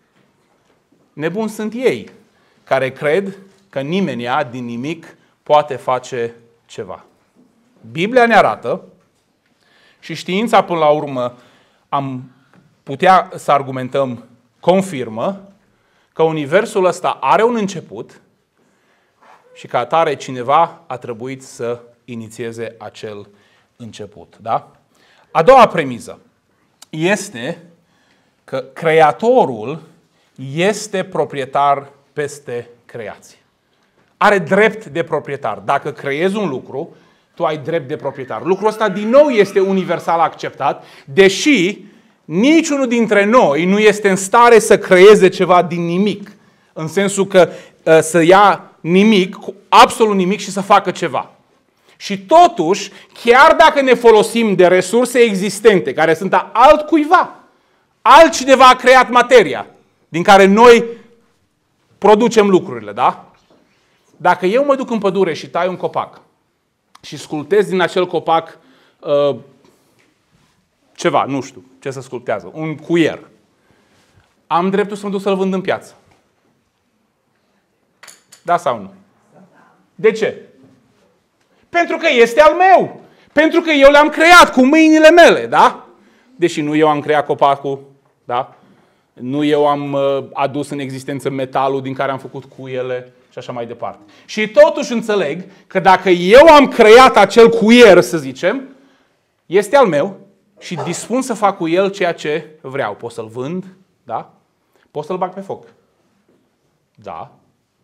Nebuni sunt ei care cred că nimenea din nimic poate face ceva. Biblia ne arată și știința până la urmă am putea să argumentăm confirmă că Universul ăsta are un început și ca atare cineva a trebuit să inițieze acel început. Da? A doua premiză este că Creatorul este proprietar peste creație. Are drept de proprietar. Dacă creezi un lucru, tu ai drept de proprietar. Lucrul ăsta din nou este universal acceptat, deși niciunul dintre noi nu este în stare să creeze ceva din nimic. În sensul că să ia nimic, absolut nimic și să facă ceva. Și totuși, chiar dacă ne folosim de resurse existente, care sunt a altcuiva, altcineva a creat materia din care noi producem lucrurile, da? Dacă eu mă duc în pădure și tai un copac și sculptez din acel copac ceva, nu știu ce să sculptează, un cuier, am dreptul să mă duc să-l vând în piață. Da sau nu? De ce? Pentru că este al meu. Pentru că eu l-am creat cu mâinile mele, da? Deși nu eu am creat copacul, da? Nu eu am adus în existență metalul din care am făcut cuiele și așa mai departe. Și totuși înțeleg că dacă eu am creat acel cuier, să zicem, este al meu și dispun să fac cu el ceea ce vreau. Pot să-l vând, da? Pot să-l bag pe foc. Da.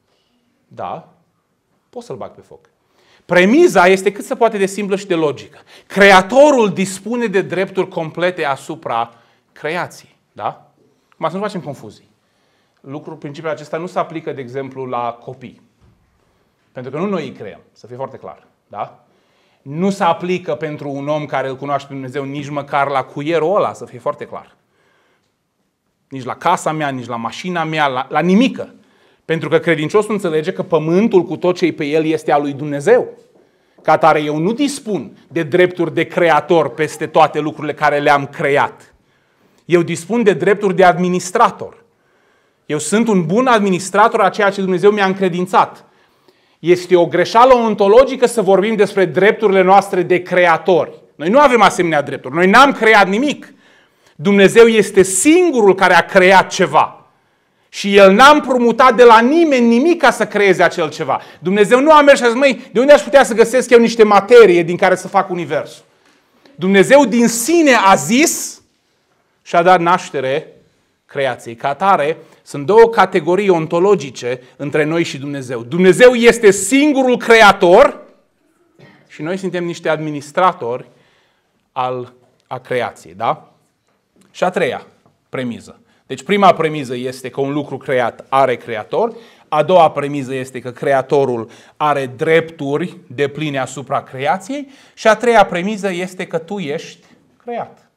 Da. Pot să-l bag pe foc. Premiza este cât se poate de simplă și de logică. Creatorul dispune de drepturi complete asupra creației. Da? Acum să nu facem confuzii. Principiul acesta nu se aplică, de exemplu, la copii. Pentru că nu noi îi creăm, să fie foarte clar. Da? Nu se aplică pentru un om care îl cunoaște pe Dumnezeu nici măcar la cuierul ăla, să fie foarte clar. Nici la casa mea, nici la mașina mea, la nimică. Pentru că credinciosul înțelege că pământul cu tot ce-i pe el este al lui Dumnezeu. Ca atare eu nu dispun de drepturi de creator peste toate lucrurile care le-am creat. Eu dispun de drepturi de administrator. Eu sunt un bun administrator a ceea ce Dumnezeu mi-a încredințat. Este o greșeală ontologică să vorbim despre drepturile noastre de creatori. Noi nu avem asemenea drepturi. Noi n-am creat nimic. Dumnezeu este singurul care a creat ceva. Și El n-a împrumutat de la nimeni nimic ca să creeze acel ceva. Dumnezeu nu a mers și a zis, măi, de unde aș putea să găsesc eu niște materie din care să fac universul? Dumnezeu din sine a zis și a dat naștere creației. Ca atare, sunt două categorii ontologice între noi și Dumnezeu. Dumnezeu este singurul creator și noi suntem niște administratori a creației. Da? Și a treia premiză. Deci prima premiză este că un lucru creat are creator. A doua premiză este că creatorul are drepturi depline asupra creației. Și a treia premiză este că tu ești creat.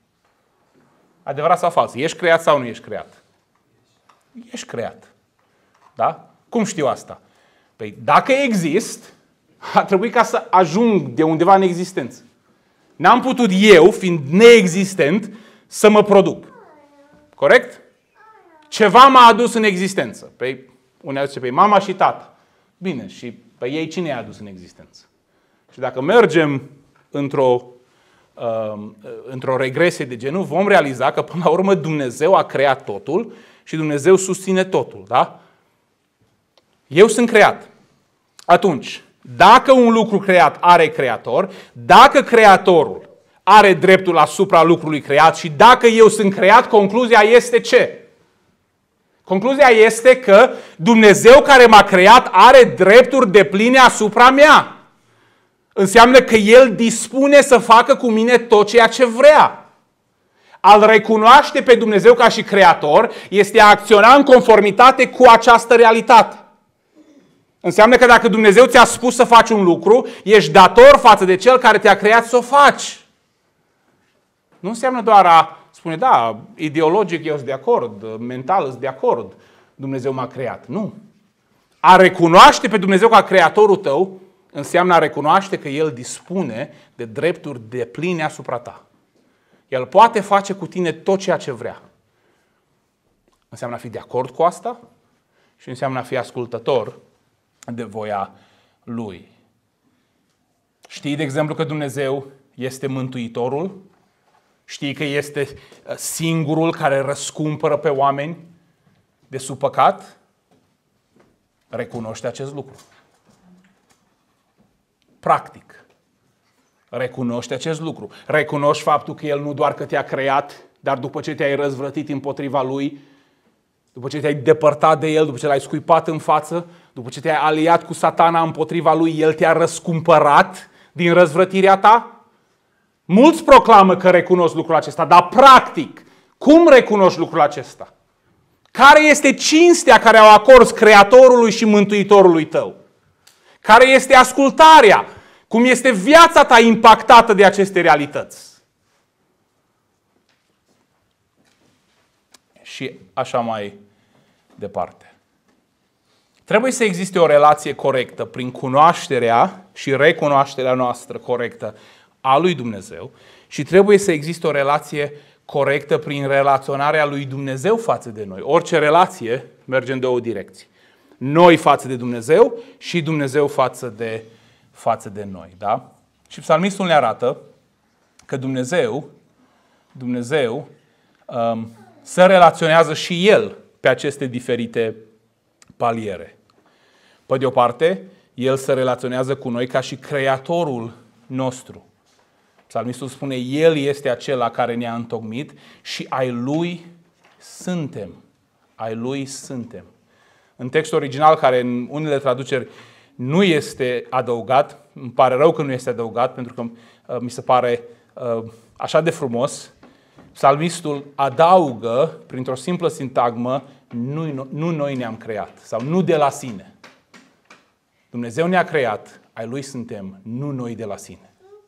Adevărat sau fals? Ești creat sau nu ești creat? Ești creat. Da? Cum știu asta? Păi dacă exist, a trebuit ca să ajung de undeva în existență. N-am putut eu, fiind neexistent, să mă produc. Corect? Ceva m-a adus în existență. Păi, unii zice, păi mama și tata. Bine, și pe ei cine i-a adus în existență? Și dacă mergem într-o regresie de genul, vom realiza că până la urmă Dumnezeu a creat totul și Dumnezeu susține totul. Da? Eu sunt creat. Atunci, dacă un lucru creat are creator, dacă creatorul are dreptul asupra lucrului creat și dacă eu sunt creat, concluzia este ce? Concluzia este că Dumnezeu care m-a creat are drepturi depline asupra mea. Înseamnă că El dispune să facă cu mine tot ceea ce vrea. A-L recunoaște pe Dumnezeu ca și creator este a acționa în conformitate cu această realitate. Înseamnă că dacă Dumnezeu ți-a spus să faci un lucru, ești dator față de Cel care te-a creat să o faci. Nu înseamnă doar a spune, da, ideologic eu sunt de acord, mental sunt de acord, Dumnezeu m-a creat. Nu. A recunoaște pe Dumnezeu ca creatorul tău înseamnă a recunoaște că El dispune de drepturi depline asupra ta. El poate face cu tine tot ceea ce vrea. Înseamnă a fi de acord cu asta și înseamnă a fi ascultător de voia Lui. Știi, de exemplu, că Dumnezeu este Mântuitorul? Știi că este singurul care răscumpără pe oameni de sub păcat? Recunoște acest lucru. Practic. Recunoște acest lucru. Recunoști faptul că El nu doar că te-a creat, dar după ce te-ai răzvrătit împotriva Lui, după ce te-ai depărtat de El, după ce L-ai scuipat în față, după ce te-ai aliat cu Satana împotriva Lui, El te-a răscumpărat din răzvrătirea ta? Mulți proclamă că recunosc lucrul acesta, dar practic, cum recunoști lucrul acesta? Care este cinstea care o acorzi Creatorului și Mântuitorului tău? Care este ascultarea? Cum este viața ta impactată de aceste realități? Și așa mai departe. Trebuie să existe o relație corectă prin cunoașterea și recunoașterea noastră corectă a lui Dumnezeu și trebuie să existe o relație corectă prin relaționarea lui Dumnezeu față de noi. Orice relație merge în două direcții. Noi față de Dumnezeu și Dumnezeu față de noi. Da? Și psalmistul ne arată că Dumnezeu se relaționează și El pe aceste diferite paliere. Pe de o parte, El se relaționează cu noi ca și Creatorul nostru. Psalmistul spune, El este acela care ne-a întocmit și ai Lui suntem. Ai Lui suntem. În textul original, care în unele traduceri nu este adăugat, îmi pare rău că nu este adăugat, pentru că mi se pare așa de frumos, psalmistul adaugă, printr-o simplă sintagmă, nu noi ne-am creat, sau nu de la sine. Dumnezeu ne-a creat, ai Lui suntem, nu noi de la sine.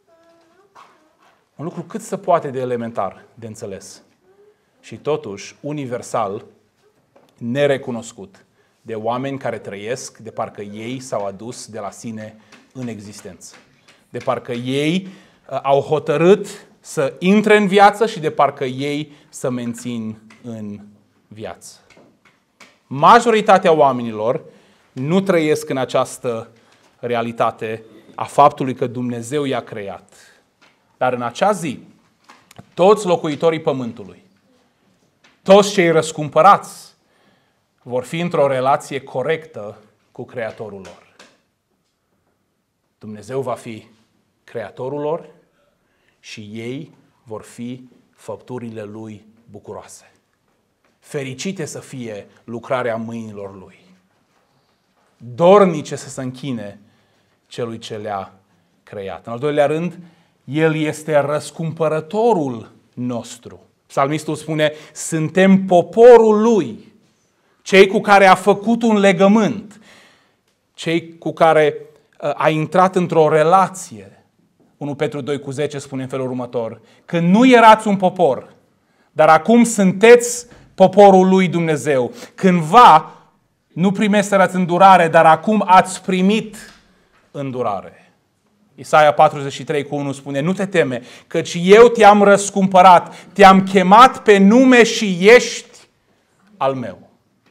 Un lucru cât se poate de elementar de înțeles și totuși universal nerecunoscut de oameni care trăiesc de parcă ei s-au adus de la sine în existență. De parcă ei au hotărât să intre în viață și de parcă ei să mențin în viață. Majoritatea oamenilor nu trăiesc în această realitate a faptului că Dumnezeu i-a creat. Dar în acea zi, toți locuitorii pământului, toți cei răscumpărați, vor fi într-o relație corectă cu Creatorul lor. Dumnezeu va fi Creatorul lor și ei vor fi făpturile Lui bucuroase. Fericite să fie lucrarea mâinilor Lui. Dornice să se închine Celui ce le-a creat. În al doilea rând, El este răscumpărătorul nostru. Psalmistul spune, suntem poporul Lui, cei cu care a făcut un legământ, cei cu care a intrat într-o relație. 1 Petru 2,10 spune în felul următor, că nu erați un popor, dar acum sunteți poporul lui Dumnezeu. Cândva nu primeserăți îndurare, dar acum ați primit îndurare. Isaia 43:1 spune: nu te teme, căci eu te-am răscumpărat, te-am chemat pe nume și ești al meu.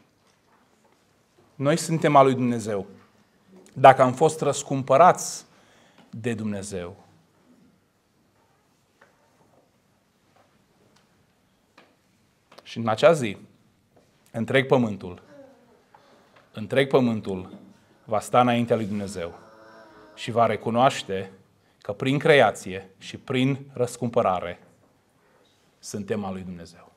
Noi suntem al lui Dumnezeu. Dacă am fost răscumpărați de Dumnezeu. Și în acea zi, întreg pământul va sta înaintea lui Dumnezeu și va recunoaște că prin creație și prin răscumpărare suntem al lui Dumnezeu.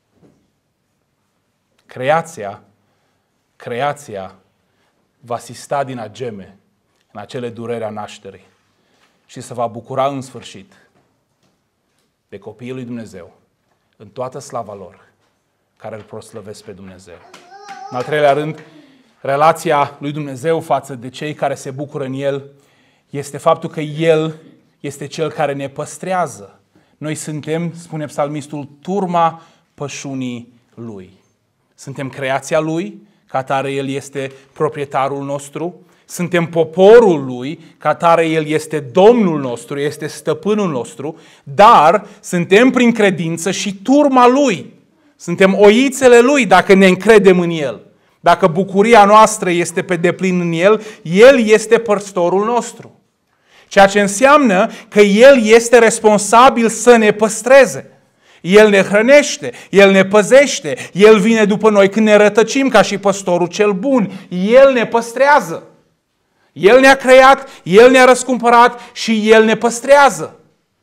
Creația va sista din ageme în acele dureri a nașterii și se va bucura în sfârșit de copiii lui Dumnezeu în toată slava lor, care îl proslăvesc pe Dumnezeu. În al treilea rând, relația lui Dumnezeu față de cei care se bucură în El este faptul că El este Cel care ne păstrează. Noi suntem, spune psalmistul, turma pășunii Lui. Suntem creația Lui, ca atare El este proprietarul nostru. Suntem poporul Lui, ca atare El este Domnul nostru, este stăpânul nostru, dar suntem prin credință și turma Lui. Suntem oițele Lui dacă ne încredem în El. Dacă bucuria noastră este pe deplin în El, El este păstorul nostru. Ceea ce înseamnă că El este responsabil să ne păstreze. El ne hrănește, El ne păzește, El vine după noi când ne rătăcim ca și păstorul cel bun. El ne păstrează. El ne-a creat, El ne-a răscumpărat și El ne păstrează.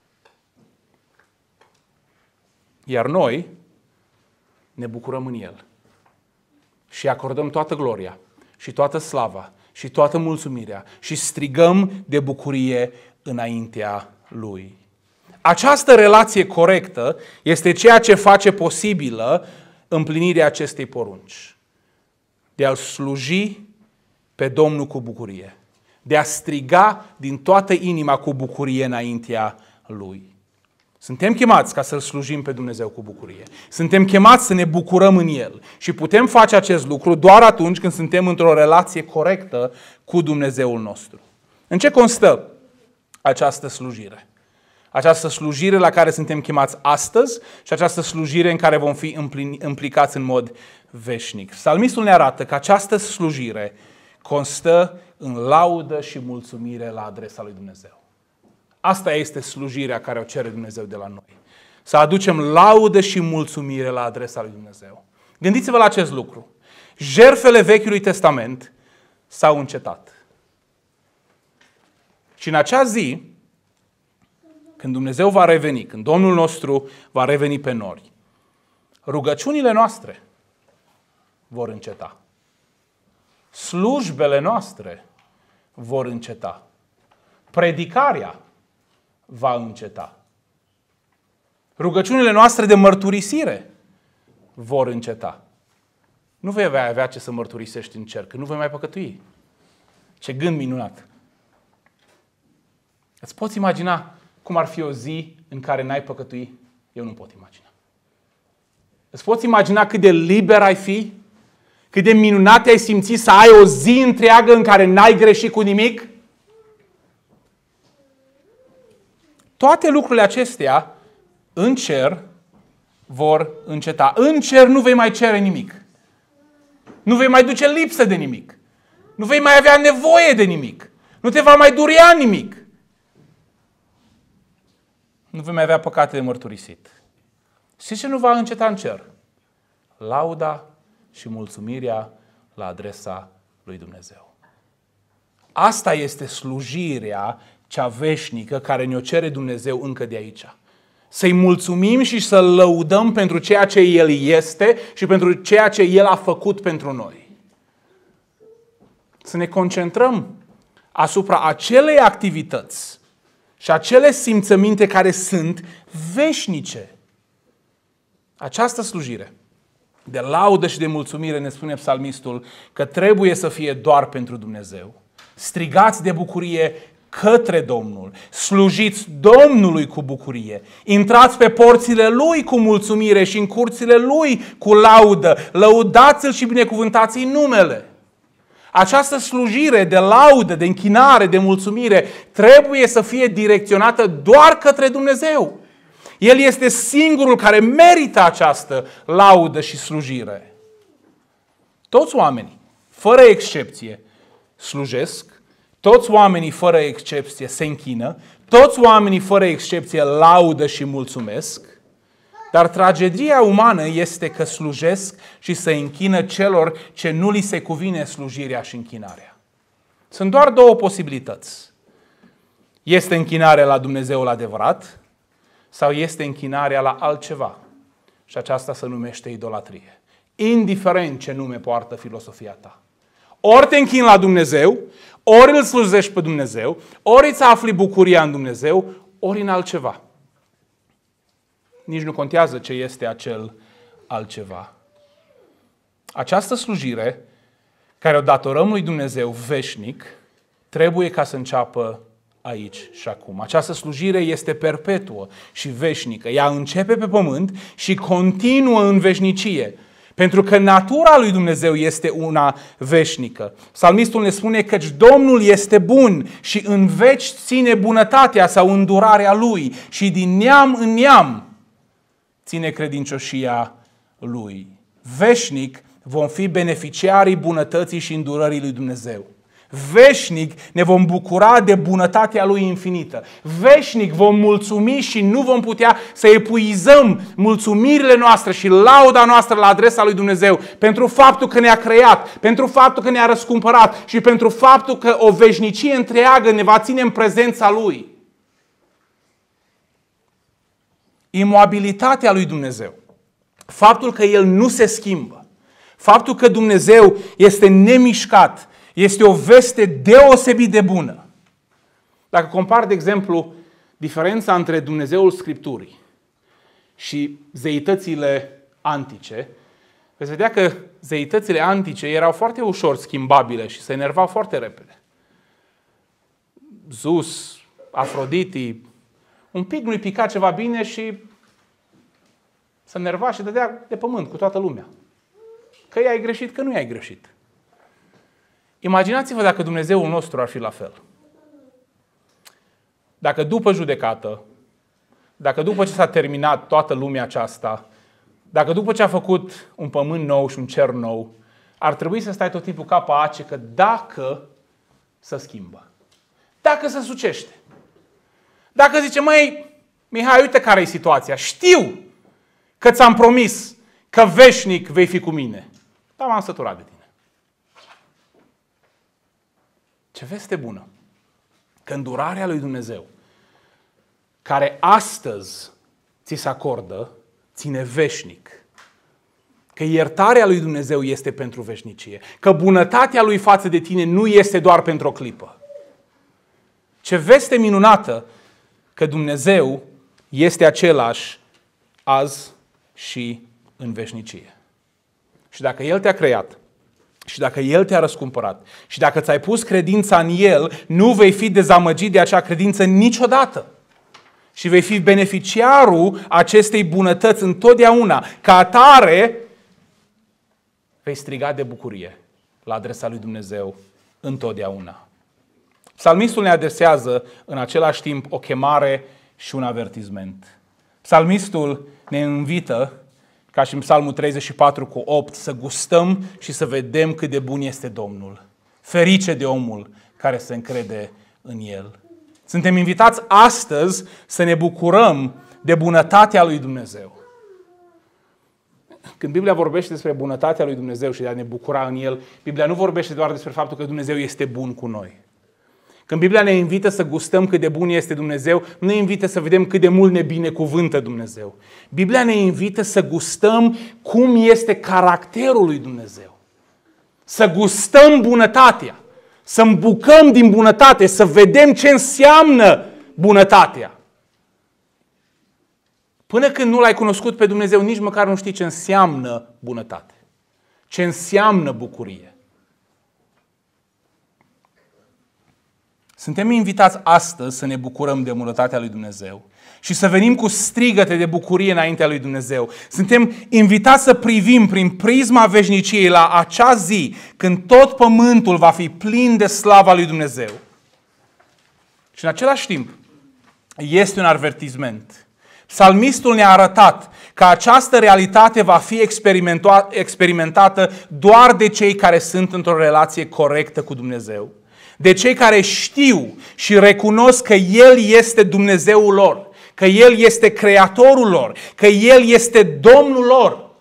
Iar noi ne bucurăm în El și acordăm toată gloria și toată slava și toată mulțumirea și strigăm de bucurie înaintea Lui. Această relație corectă este ceea ce face posibilă împlinirea acestei porunci. De a-L sluji pe Domnul cu bucurie. De a striga din toată inima cu bucurie înaintea Lui. Suntem chemați ca să-L slujim pe Dumnezeu cu bucurie. Suntem chemați să ne bucurăm în El. Și putem face acest lucru doar atunci când suntem într-o relație corectă cu Dumnezeul nostru. În ce constă această slujire? Această slujire la care suntem chemați astăzi și această slujire în care vom fi implicați în mod veșnic. Psalmistul ne arată că această slujire constă în laudă și mulțumire la adresa lui Dumnezeu. Asta este slujirea care o cere Dumnezeu de la noi. Să aducem laudă și mulțumire la adresa lui Dumnezeu. Gândiți-vă la acest lucru. Jertfele Vechiului Testament s-au încetat. Și în acea zi, când Dumnezeu va reveni, când Domnul nostru va reveni pe nori, rugăciunile noastre vor înceta. Slujbele noastre vor înceta. Predicarea va înceta. Rugăciunile noastre de mărturisire vor înceta. Nu vei avea ce să mărturisești în cer, că nu vei mai păcătui. Ce gând minunat! Îți poți imagina cum ar fi o zi în care n-ai păcătui? Eu nu pot imagina. Îți poți imagina cât de liber ai fi? Cât de minunat ai simți să ai o zi întreagă în care n-ai greșit cu nimic? Toate lucrurile acestea în cer vor înceta. În cer nu vei mai cere nimic. Nu vei mai duce lipsă de nimic. Nu vei mai avea nevoie de nimic. Nu te va mai durea nimic. Nu vei mai avea păcate de mărturisit. Și ce nu va înceta în cer? Lauda și mulțumirea la adresa lui Dumnezeu. Asta este slujirea cea veșnică care ne-o cere Dumnezeu încă de aici. Să-i mulțumim și să-L lăudăm pentru ceea ce El este și pentru ceea ce El a făcut pentru noi. Să ne concentrăm asupra acelei activități și acele simțăminte care sunt veșnice. Această slujire de laudă și de mulțumire, ne spune psalmistul, că trebuie să fie doar pentru Dumnezeu. Strigați de bucurie către Domnul. Slujiți Domnului cu bucurie. Intrați pe porțile Lui cu mulțumire și în curțile Lui cu laudă. Lăudați-L și binecuvântați-i numele. Această slujire de laudă, de închinare, de mulțumire trebuie să fie direcționată doar către Dumnezeu. El este singurul care merită această laudă și slujire. Toți oamenii, fără excepție, slujesc, toți oamenii fără excepție se închină, toți oamenii fără excepție laudă și mulțumesc, dar tragedia umană este că slujesc și se închină celor ce nu li se cuvine slujirea și închinarea. Sunt doar două posibilități. Este închinarea la Dumnezeul adevărat sau este închinarea la altceva. Și aceasta se numește idolatrie. Indiferent ce nume poartă filosofia ta. Ori te închini la Dumnezeu, ori îl slujești pe Dumnezeu, ori îți afli bucuria în Dumnezeu, ori în altceva. Nici nu contează ce este acel altceva. Această slujire, care o datorăm lui Dumnezeu veșnic, trebuie ca să înceapă aici și acum. Această slujire este perpetuă și veșnică. Ea începe pe pământ și continuă în veșnicie. Pentru că natura lui Dumnezeu este una veșnică. Psalmistul ne spune că Domnul este bun și în veci ține bunătatea sau îndurarea Lui și din neam în neam ține credincioșia Lui. Veșnic vom fi beneficiarii bunătății și îndurării lui Dumnezeu. Veșnic ne vom bucura de bunătatea Lui infinită. Veșnic vom mulțumi și nu vom putea să epuizăm mulțumirile noastre și lauda noastră la adresa lui Dumnezeu pentru faptul că ne-a creat, pentru faptul că ne-a răscumpărat și pentru faptul că o veșnicie întreagă ne va ține în prezența Lui. Imobilitatea lui Dumnezeu, faptul că El nu se schimbă, faptul că Dumnezeu este nemișcat, este o veste deosebit de bună. Dacă compar, de exemplu, diferența între Dumnezeul Scripturii și zeitățile antice, veți vedea că zeitățile antice erau foarte ușor schimbabile și se enervau foarte repede. Zeus, Afroditi, un pic nu-i pica ceva bine și se enerva și dădea de pământ cu toată lumea. Că i-ai greșit, că nu i-ai greșit. Imaginați-vă dacă Dumnezeul nostru ar fi la fel. Dacă după judecată, dacă după ce s-a terminat toată lumea aceasta, dacă după ce a făcut un pământ nou și un cer nou, ar trebui să stai tot timpul capa ace că dacă se schimbă, dacă se sucește, dacă zice, măi, Mihai, uite care e situația, știu că ți-am promis că veșnic vei fi cu mine, dar m-am săturat de tine. Ce veste bună! Că îndurarea lui Dumnezeu, care astăzi ți se acordă, ține veșnic. Că iertarea lui Dumnezeu este pentru veșnicie. Că bunătatea lui față de tine nu este doar pentru o clipă. Ce veste minunată că Dumnezeu este același azi și în veșnicie. Și dacă El te-a creat, și dacă El te-a răscumpărat, și dacă ți-ai pus credința în El, nu vei fi dezamăgit de acea credință niciodată. Și vei fi beneficiarul acestei bunătăți întotdeauna. Ca atare, vei striga de bucurie la adresa lui Dumnezeu întotdeauna. Psalmistul ne adresează în același timp o chemare și un avertisment. Psalmistul ne invită, ca și în Psalmul 34:8, să gustăm și să vedem cât de bun este Domnul. Ferice de omul care se încrede în El. Suntem invitați astăzi să ne bucurăm de bunătatea lui Dumnezeu. Când Biblia vorbește despre bunătatea lui Dumnezeu și de a ne bucura în El, Biblia nu vorbește doar despre faptul că Dumnezeu este bun cu noi. Când Biblia ne invită să gustăm cât de bun este Dumnezeu, nu ne invită să vedem cât de mult ne binecuvântă Dumnezeu. Biblia ne invită să gustăm cum este caracterul lui Dumnezeu. Să gustăm bunătatea, să îmbucăm din bunătate, să vedem ce înseamnă bunătatea. Până când nu l-ai cunoscut pe Dumnezeu, nici măcar nu știi ce înseamnă bunătate, ce înseamnă bucurie. Suntem invitați astăzi să ne bucurăm de bunătatea lui Dumnezeu și să venim cu strigăte de bucurie înaintea lui Dumnezeu. Suntem invitați să privim prin prisma veșniciei la acea zi când tot pământul va fi plin de slava lui Dumnezeu. Și în același timp este un avertisment. Psalmistul ne-a arătat că această realitate va fi experimentată doar de cei care sunt într-o relație corectă cu Dumnezeu. De cei care știu și recunosc că El este Dumnezeul lor, că El este Creatorul lor, că El este Domnul lor,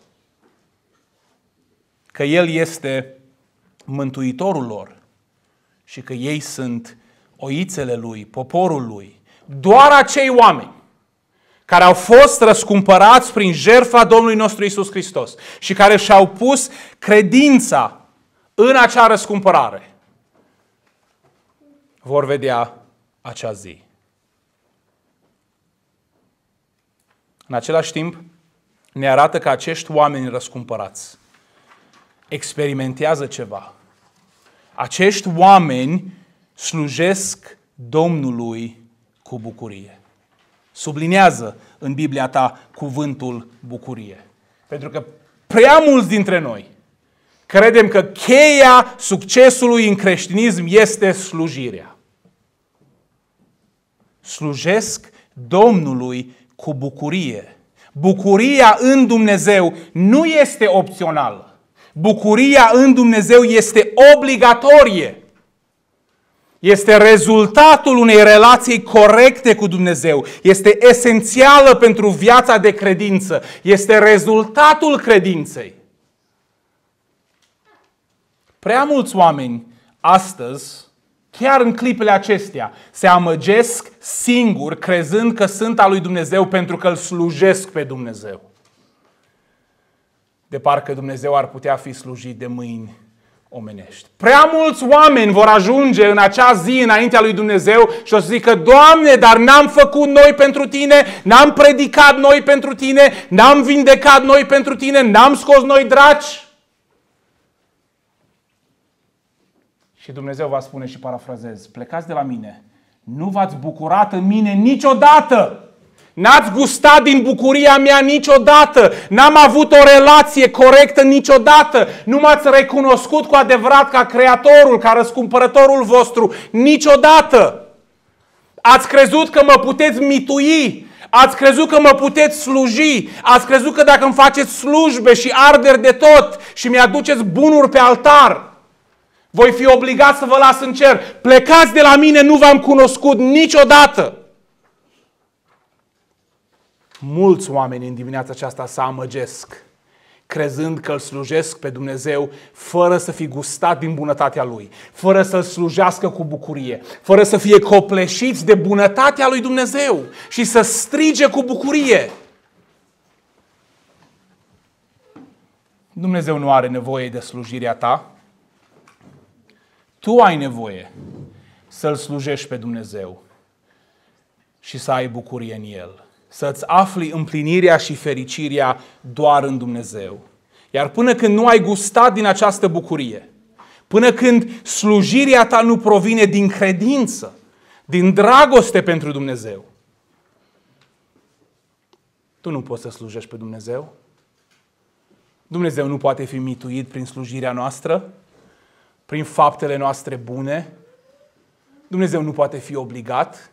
că El este Mântuitorul lor și că ei sunt oițele Lui, poporul Lui. Doar acei oameni care au fost răscumpărați prin jertfa Domnului nostru Iisus Hristos și care și-au pus credința în acea răscumpărare, vor vedea acea zi. În același timp, ne arată că acești oameni răscumpărați experimentează ceva. Acești oameni slujesc Domnului cu bucurie. Sublinează în Biblia ta cuvântul bucurie. Pentru că prea mulți dintre noi credem că cheia succesului în creștinism este slujirea. Slujesc Domnului cu bucurie. Bucuria în Dumnezeu nu este opțională. Bucuria în Dumnezeu este obligatorie. Este rezultatul unei relații corecte cu Dumnezeu. Este esențială pentru viața de credință. Este rezultatul credinței. Prea mulți oameni astăzi, chiar în clipele acestea, se amăgesc singuri crezând că sunt al lui Dumnezeu pentru că îl slujesc pe Dumnezeu. De parcă Dumnezeu ar putea fi slujit de mâini omenești. Prea mulți oameni vor ajunge în acea zi înaintea lui Dumnezeu și o să zică: Doamne, dar n-am făcut noi pentru Tine, n-am predicat noi pentru Tine, n-am vindecat noi pentru Tine, n-am scos noi draci. Și Dumnezeu va spune, și parafrazez: plecați de la mine, nu v-ați bucurat în mine niciodată. N-ați gustat din bucuria mea niciodată. N-am avut o relație corectă niciodată. Nu m-ați recunoscut cu adevărat ca Creatorul, ca Răscumpărătorul vostru niciodată. Ați crezut că mă puteți mitui. Ați crezut că mă puteți sluji. Ați crezut că dacă îmi faceți slujbe și arderi de tot și mi-aduceți bunuri pe altar, voi fi obligat să vă las în cer. Plecați de la mine, nu v-am cunoscut niciodată. Mulți oameni în dimineața aceasta se amăgesc, crezând că îl slujesc pe Dumnezeu fără să fi gustat din bunătatea Lui, fără să-L slujească cu bucurie, fără să fie copleșiți de bunătatea lui Dumnezeu și să strige cu bucurie. Dumnezeu nu are nevoie de slujirea ta. Tu ai nevoie să-L slujești pe Dumnezeu și să ai bucurie în El. Să-ți afli împlinirea și fericirea doar în Dumnezeu. Iar până când nu ai gustat din această bucurie, până când slujirea ta nu provine din credință, din dragoste pentru Dumnezeu, tu nu poți să slujești pe Dumnezeu. Dumnezeu nu poate fi mituit prin slujirea noastră, prin faptele noastre bune. Dumnezeu nu poate fi obligat.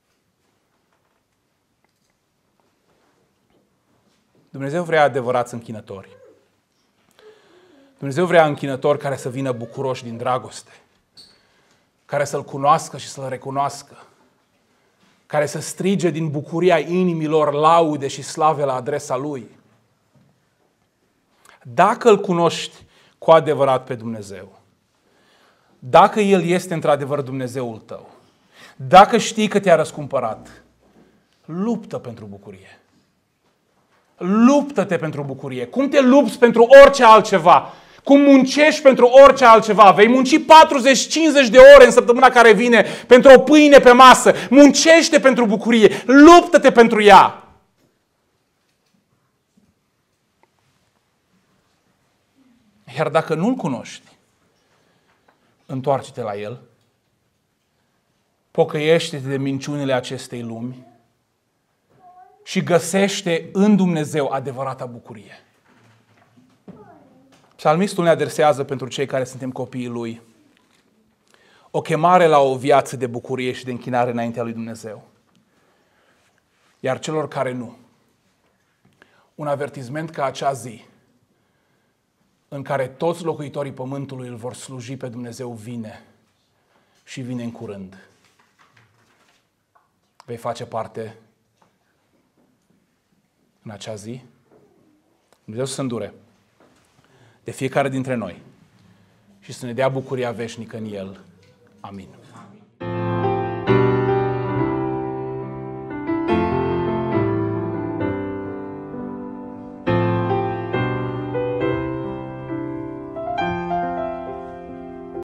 Dumnezeu vrea adevărați închinători. Dumnezeu vrea închinători care să vină bucuroși din dragoste, care să-L cunoască și să-L recunoască, care să strige din bucuria inimilor laude și slave la adresa Lui. Dacă Îl cunoști cu adevărat pe Dumnezeu, dacă El este într-adevăr Dumnezeul tău, dacă știi că te-a răscumpărat, luptă pentru bucurie. Luptă-te pentru bucurie. Cum te lupți pentru orice altceva? Cum muncești pentru orice altceva? Vei munci 40-50 de ore în săptămâna care vine pentru o pâine pe masă. Muncește pentru bucurie. Luptă-te pentru ea. Iar dacă nu-L cunoști, întoarce-te la El pocăiește-te de minciunile acestei lumi și găsește în Dumnezeu adevărata bucurie. Psalmistul ne adresează pentru cei care suntem copiii Lui o chemare la o viață de bucurie și de închinare înaintea lui Dumnezeu. Iar celor care nu, un avertisment ca acea zi în care toți locuitorii pământului îl vor sluji pe Dumnezeu vine și vine în curând. Vei face parte în acea zi? Dumnezeu să se îndure de fiecare dintre noi și să ne dea bucuria veșnică în El. Amin.